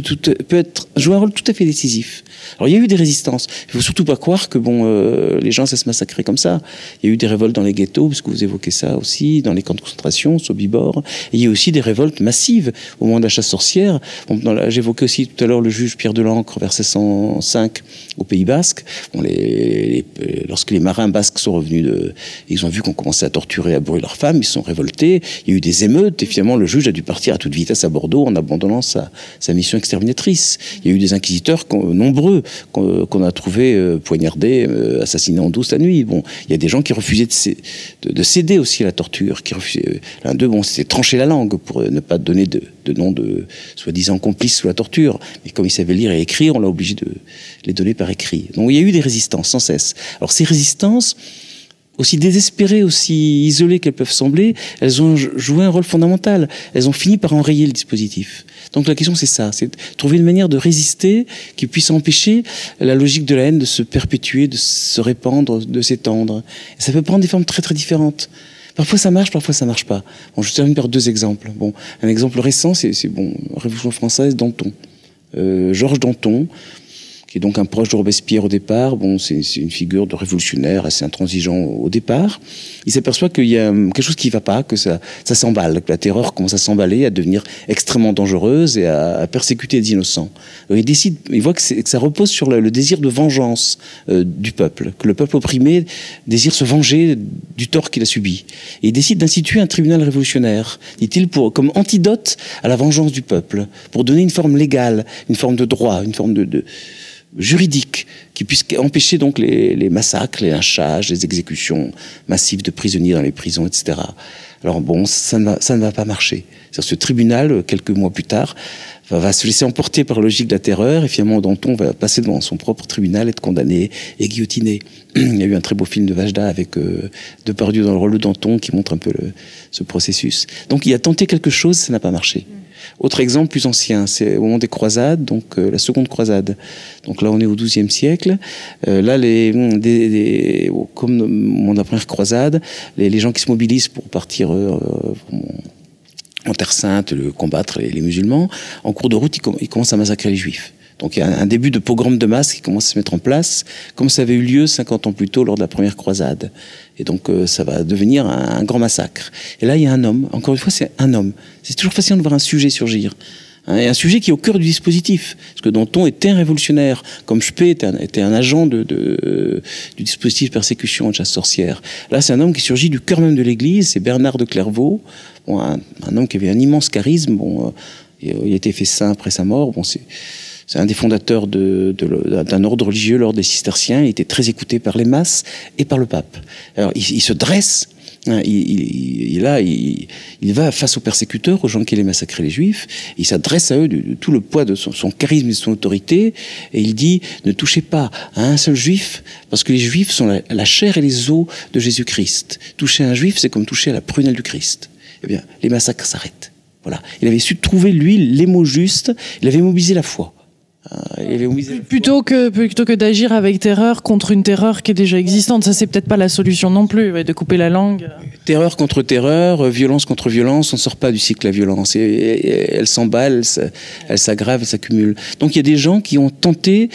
jouer un rôle tout à fait décisif. Alors il y a eu des résistances. Il faut surtout pas croire que bon, les gens ça se massacrait comme ça. Il y a eu des révoltes dans les ghettos, parce que vous évoquez ça aussi, dans les camps de concentration, Sobibor. Et il y a eu aussi des révoltes massives au moment de la chasse sorcière. Bon, j'évoquais aussi tout à l'heure le juge Pierre Delancre vers 1605 au Pays Basque. Bon, lorsque les marins basques sont revenus ils ont vu qu'on commençait à torturer, à brûler leurs femmes, ils se sont révoltés. Il y a eu des émeutes et finalement le juge a dû partir à toute vitesse à Bordeaux en abandonnant sa mission exterminatrice. Il y a eu des inquisiteurs nombreux qu'on a trouvés poignardés, assassinés en douce la nuit. Bon, il y a des gens qui refusaient de céder aussi à la torture, qui refusaient. L'un d'eux, bon, c'était trancher la langue pour ne pas donner de nom de soi-disant complices sous la torture. Mais comme ils savaient lire et écrire, on l'a obligé de les donner par écrit. Donc il y a eu des résistances sans cesse. Alors ces résistances, aussi désespérées, aussi isolées qu'elles peuvent sembler, elles ont joué un rôle fondamental. Elles ont fini par enrayer le dispositif. Donc la question c'est ça, c'est de trouver une manière de résister qui puisse empêcher la logique de la haine de se perpétuer, de se répandre, de s'étendre. Et ça peut prendre des formes très très différentes. Parfois ça marche, parfois ça marche pas. Bon, je termine par deux exemples. Bon, un exemple récent, c'est Révolution française, Danton. Georges Danton, qui est donc un proche de Robespierre au départ. Bon, c'est une figure de révolutionnaire assez intransigeant au départ. Il s'aperçoit qu'il y a quelque chose qui ne va pas, que ça s'emballe, que la terreur commence à s'emballer, à devenir extrêmement dangereuse et à persécuter les innocents. Il voit que ça repose sur le désir de vengeance du peuple, que le peuple opprimé désire se venger du tort qu'il a subi. Et il décide d'instituer un tribunal révolutionnaire, dit-il, comme antidote à la vengeance du peuple, pour donner une forme légale, une forme de droit, une forme de juridique qui puisse empêcher donc les massacres, les lynchages, les exécutions massives de prisonniers dans les prisons, etc. Alors bon, ça ne va pas marcher. Ce tribunal, quelques mois plus tard, va se laisser emporter par la logique de la terreur et finalement Danton va passer devant son propre tribunal, être condamné et guillotiné. Il y a eu un très beau film de Vajda avec Depardieu dans le rôle de Danton qui montre un peu ce processus. Donc il a tenté quelque chose, ça n'a pas marché. Autre exemple plus ancien, c'est au moment des croisades, donc la seconde croisade. Donc là, on est au XIIe siècle. Là, comme au moment de la première croisade, les gens qui se mobilisent pour partir en Terre Sainte, combattre les musulmans, en cours de route, ils commencent à massacrer les Juifs. Donc il y a un début de pogrom de masse qui commence à se mettre en place, comme ça avait eu lieu 50 ans plus tôt lors de la première croisade. Et donc ça va devenir un grand massacre. Et là, il y a un homme, encore une fois, c'est un homme. C'est toujours fascinant de voir un sujet surgir. Et un sujet qui est au cœur du dispositif. Parce que Danton était un révolutionnaire, comme Spey était un agent du dispositif de persécution de chasse sorcière. Là, c'est un homme qui surgit du cœur même de l'Église, c'est Bernard de Clairvaux, bon, un homme qui avait un immense charisme. Bon, il a été fait saint après sa mort. Bon, C'est un des fondateurs d'un ordre religieux, l'ordre des cisterciens. Il était très écouté par les masses et par le pape. Alors, il se dresse. Il va face aux persécuteurs, aux gens qui allaient massacrer les Juifs. Il s'adresse à eux de tout le poids de son charisme et de son autorité. Et il dit, ne touchez pas à un seul Juif, parce que les Juifs sont la chair et les os de Jésus-Christ. Toucher un Juif, c'est comme toucher à la prunelle du Christ. Eh bien, les massacres s'arrêtent. Voilà. Il avait su trouver, lui, les mots justes. Il avait mobilisé la foi. Plutôt que d'agir avec terreur contre une terreur qui est déjà existante. Ça, c'est peut-être pas la solution non plus, de couper la langue. Terreur contre terreur, violence contre violence, on ne sort pas du cycle de la violence. Et elle s'emballe, elle s'aggrave, elle s'accumule. Donc il y a des gens qui ont tenté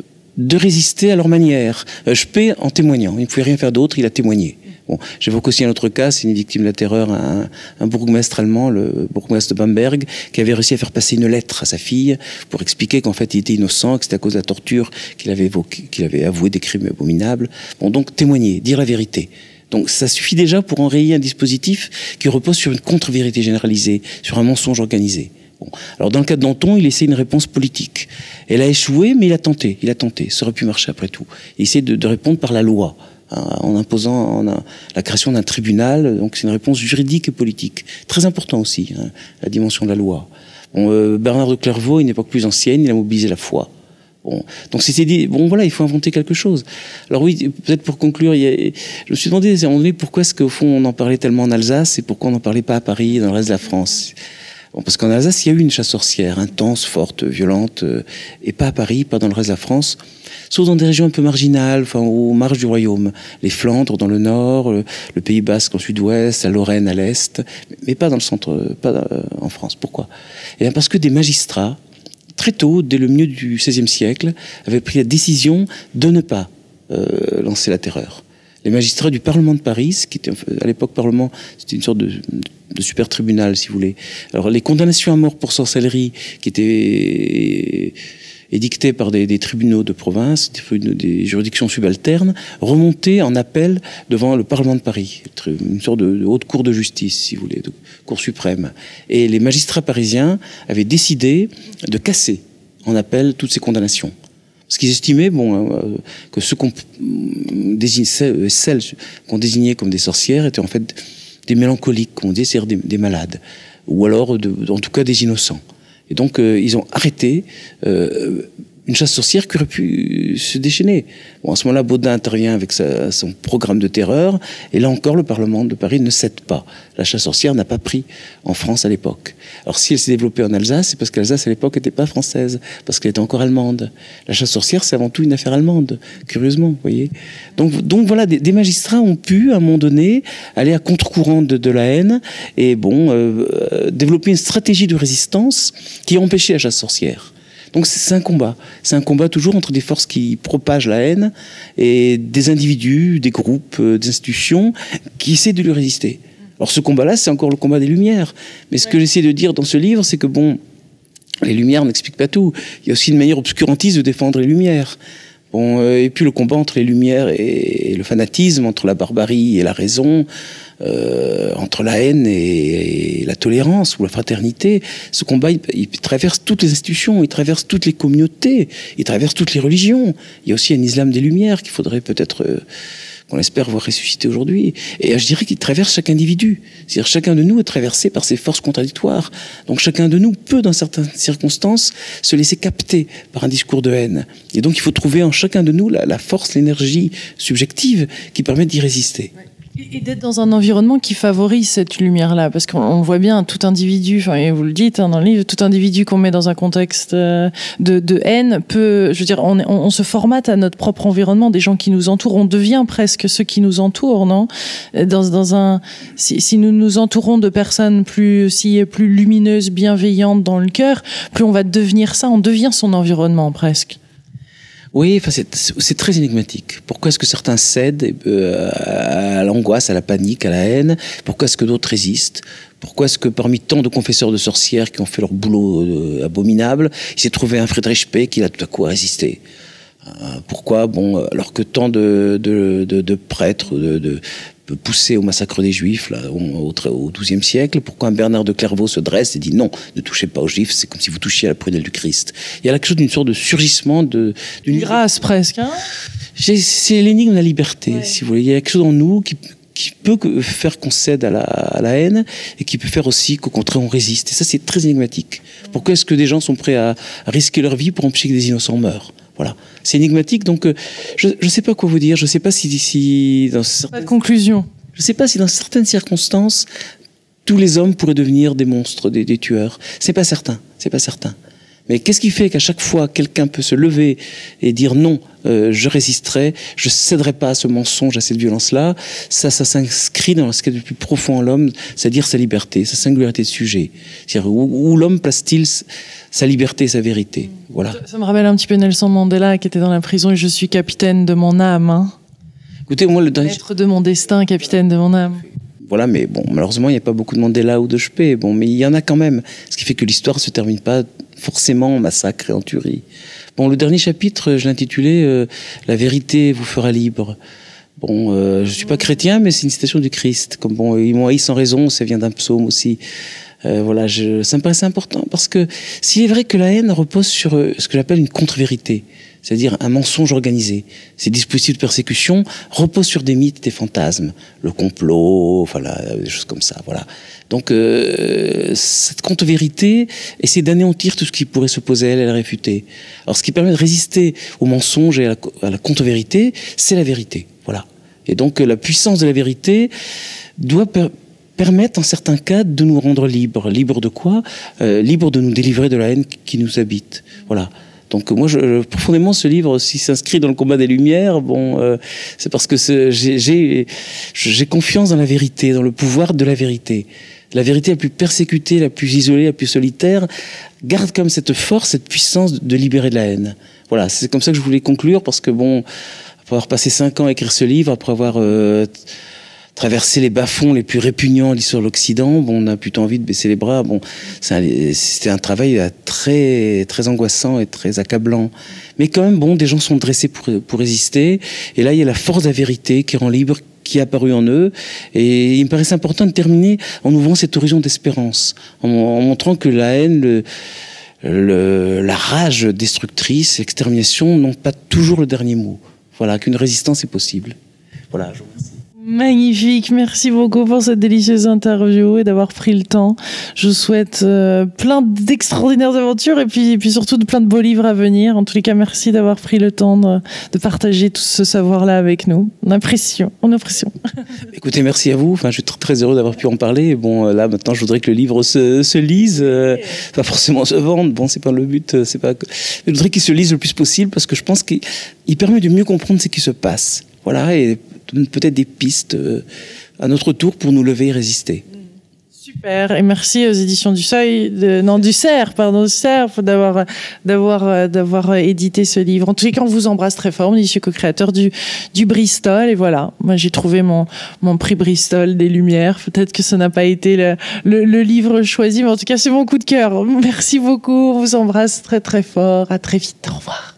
de résister à leur manière. Speer en témoignant. Il ne pouvait rien faire d'autre, il a témoigné. Bon, j'évoque aussi un autre cas, c'est une victime de la terreur, un bourgmestre allemand, le bourgmestre de Bamberg, qui avait réussi à faire passer une lettre à sa fille pour expliquer qu'en fait il était innocent, que c'était à cause de la torture qu'il avait avoué des crimes abominables. Bon, donc témoigner, dire la vérité. Donc ça suffit déjà pour enrayer un dispositif qui repose sur une contre-vérité généralisée, sur un mensonge organisé. Bon. Alors dans le cas de Danton, il essaie une réponse politique. Elle a échoué, mais il a tenté. Ça aurait pu marcher après tout. Il essaie de répondre par la loi, en imposant la création d'un tribunal. Donc c'est une réponse juridique et politique. Très important aussi, la dimension de la loi. Bon, Bernard de Clairvaux, à une époque plus ancienne, il a mobilisé la foi. Bon, donc c'était dit, bon voilà, il faut inventer quelque chose. Alors oui, peut-être pour conclure, je me suis demandé à un moment donné pourquoi est-ce qu'au fond on en parlait tellement en Alsace et pourquoi on n'en parlait pas à Paris et dans le reste de la France. Bon, parce qu'en Alsace, il y a eu une chasse sorcière intense, forte, violente, et pas à Paris, pas dans le reste de la France, sauf dans des régions un peu marginales, enfin aux marges du royaume. Les Flandres dans le nord, le Pays Basque au sud-ouest, la Lorraine à l'est, mais pas dans le centre, en France. Pourquoi? Eh bien parce que des magistrats, très tôt, dès le milieu du XVIe siècle, avaient pris la décision de ne pas lancer la terreur. Les magistrats du Parlement de Paris, qui était à l'époque Parlement, c'était une sorte de super tribunal, si vous voulez. Alors les condamnations à mort pour sorcellerie, qui étaient édictées par des tribunaux de province, des juridictions subalternes, remontaient en appel devant le Parlement de Paris, une sorte de haute cour de justice, si vous voulez, de cour suprême. Et les magistrats parisiens avaient décidé de casser en appel toutes ces condamnations. Parce qu'ils estimaient que ceux celles qu'on désignait comme des sorcières étaient en fait des mélancoliques, comme on dit, c'est-à-dire des malades, ou alors en tout cas des innocents. Et donc ils ont arrêté une chasse sorcière qui aurait pu se déchaîner. Bon, à ce moment-là, Baudin intervient avec son programme de terreur, et là encore, le Parlement de Paris ne cède pas. La chasse sorcière n'a pas pris en France à l'époque. Alors si elle s'est développée en Alsace, c'est parce qu'Alsace à l'époque n'était pas française, parce qu'elle était encore allemande. La chasse sorcière, c'est avant tout une affaire allemande, curieusement, vous voyez. Donc voilà, des magistrats ont pu, à un moment donné, aller à contre-courant de la haine, et développer une stratégie de résistance qui a empêché la chasse sorcière. Donc c'est un combat. C'est un combat toujours entre des forces qui propagent la haine et des individus, des groupes, des institutions qui essaient de lui résister. Alors ce combat-là, c'est encore le combat des Lumières. Mais ce que j'essaie de dire dans ce livre, c'est que les Lumières n'expliquent pas tout. Il y a aussi une manière obscurantiste de défendre les Lumières. Et puis le combat entre les Lumières et le fanatisme, entre la barbarie et la raison, entre la haine et la tolérance ou la fraternité, ce combat il traverse toutes les institutions, il traverse toutes les communautés, il traverse toutes les religions. Il y a aussi un islam des Lumières qu'il faudrait peut-être qu'on espère voir ressusciter aujourd'hui. Et je dirais qu'il traverse chaque individu. C'est-à-dire chacun de nous est traversé par ces forces contradictoires. Donc chacun de nous peut, dans certaines circonstances, se laisser capter par un discours de haine. Et donc il faut trouver en chacun de nous la force, l'énergie subjective qui permet d'y résister. Et d'être dans un environnement qui favorise cette lumière-là, parce qu'on le voit bien, tout individu, et vous le dites dans le livre, tout individu qu'on met dans un contexte de haine peut, je veux dire, on se formate à notre propre environnement, des gens qui nous entourent, on devient presque ceux qui nous entourent, non ? Si nous nous entourons de personnes plus lumineuses, bienveillantes dans le cœur, plus on va devenir ça, on devient son environnement presque. Oui, c'est très énigmatique. Pourquoi est-ce que certains cèdent à l'angoisse, à la panique, à la haine? Pourquoi est-ce que d'autres résistent? Pourquoi est-ce que parmi tant de confesseurs de sorcières qui ont fait leur boulot abominable, il s'est trouvé un Friedrich Spee qui a tout à coup résisté? Pourquoi, alors que tant de prêtres, de poussé au massacre des Juifs là, au XIIe siècle. Pourquoi un Bernard de Clairvaux se dresse et dit non, ne touchez pas aux Juifs, c'est comme si vous touchiez à la prunelle du Christ. Il y a là quelque chose d'une sorte de surgissement d'une grâce presque. Hein, c'est l'énigme de la liberté, si vous voulez. Il y a quelque chose en nous qui peut faire qu'on cède à la haine et qui peut faire aussi qu'au contraire on résiste. Et ça, c'est très énigmatique. Pourquoi est-ce que des gens sont prêts à risquer leur vie pour empêcher que des innocents meurent? Voilà, c'est énigmatique. Donc, je ne sais pas quoi vous dire. Je ne sais pas si dans certaines... Pas de conclusion. Je ne sais pas si dans certaines circonstances, tous les hommes pourraient devenir des monstres, des tueurs. C'est pas certain. C'est pas certain. Mais qu'est-ce qui fait qu'à chaque fois quelqu'un peut se lever et dire non, je résisterai, je céderai pas à ce mensonge, à cette violence-là? Ça s'inscrit dans ce qui est le plus profond en l'homme, c'est-à-dire sa liberté, sa singularité de sujet. C'est-à-dire où l'homme place-t-il sa liberté et sa vérité? Voilà. Ça me rappelle un petit peu Nelson Mandela qui était dans la prison et je suis capitaine de mon âme. Hein. Écoutez, moi, le dernier... Maître de mon destin, capitaine de mon âme. Voilà, mais bon, malheureusement, il n'y a pas beaucoup de Mandela ou de Spee. Bon, mais il y en a quand même. Ce qui fait que l'histoire ne se termine pas forcément en massacre et en tuerie. Bon, le dernier chapitre, je l'intitulais La vérité vous fera libre. Bon, je suis pas chrétien, mais c'est une citation du Christ. Comme bon, ils m'ont haï sans raison, ça vient d'un psaume aussi. Voilà, ça me paraissait important parce que s'il est vrai que la haine repose sur ce que j'appelle une contre-vérité, c'est-à-dire un mensonge organisé. Ces dispositifs de persécution reposent sur des mythes, des fantasmes, le complot, enfin des choses comme ça. Voilà. Donc cette contre-vérité essaie d'anéantir tout ce qui pourrait s'opposer à elle et la réfuter. Alors ce qui permet de résister au mensonge et à la contre-vérité, c'est la vérité. Voilà. Et donc la puissance de la vérité doit permettre en certains cas de nous rendre libres. Libres de quoi? Libres de nous délivrer de la haine qui nous habite. Voilà. Donc moi, profondément, ce livre, s'il s'inscrit dans le combat des Lumières, bon, c'est parce que j'ai confiance dans la vérité, dans le pouvoir de la vérité. La vérité la plus persécutée, la plus isolée, la plus solitaire, garde comme cette force, cette puissance de libérer de la haine. Voilà, c'est comme ça que je voulais conclure, parce que bon, après avoir passé 5 ans à écrire ce livre, après avoir traverser les bas-fonds les plus répugnants de l'histoire de l'Occident, bon, on a plutôt envie de baisser les bras. Bon, c'était un travail très, très angoissant et très accablant. Mais quand même, bon, des gens sont dressés pour résister. Et là, il y a la force de la vérité qui rend libre, qui est apparue en eux. Et il me paraissait important de terminer en ouvrant cet horizon d'espérance, en montrant que la haine, la rage destructrice, l'extermination n'ont pas toujours le dernier mot. Voilà, qu'une résistance est possible. Voilà, je vous remercie. Magnifique, merci beaucoup pour cette délicieuse interview et d'avoir pris le temps. Je vous souhaite plein d'extraordinaires aventures et puis surtout de plein de beaux livres à venir. En tous les cas, merci d'avoir pris le temps de partager tout ce savoir-là avec nous. On apprécie. Écoutez, merci à vous. Enfin, je suis très, très heureux d'avoir pu en parler. Bon, là, maintenant, je voudrais que le livre se lise, pas forcément se vende. Bon, c'est pas le but. Je voudrais qu'il se lise le plus possible parce que je pense qu'il permet de mieux comprendre ce qui se passe. Voilà, et peut-être des pistes à notre tour pour nous lever et résister. Super, et merci aux éditions du Cerf d'avoir édité ce livre. En tous les cas, on vous embrasse très fort. On est ici co-créateur du Bristol, et voilà. Moi, j'ai trouvé mon prix Bristol des Lumières. Peut-être que ça n'a pas été le livre choisi, mais en tout cas, c'est mon coup de cœur. Merci beaucoup. On vous embrasse très très fort. À très vite. Au revoir.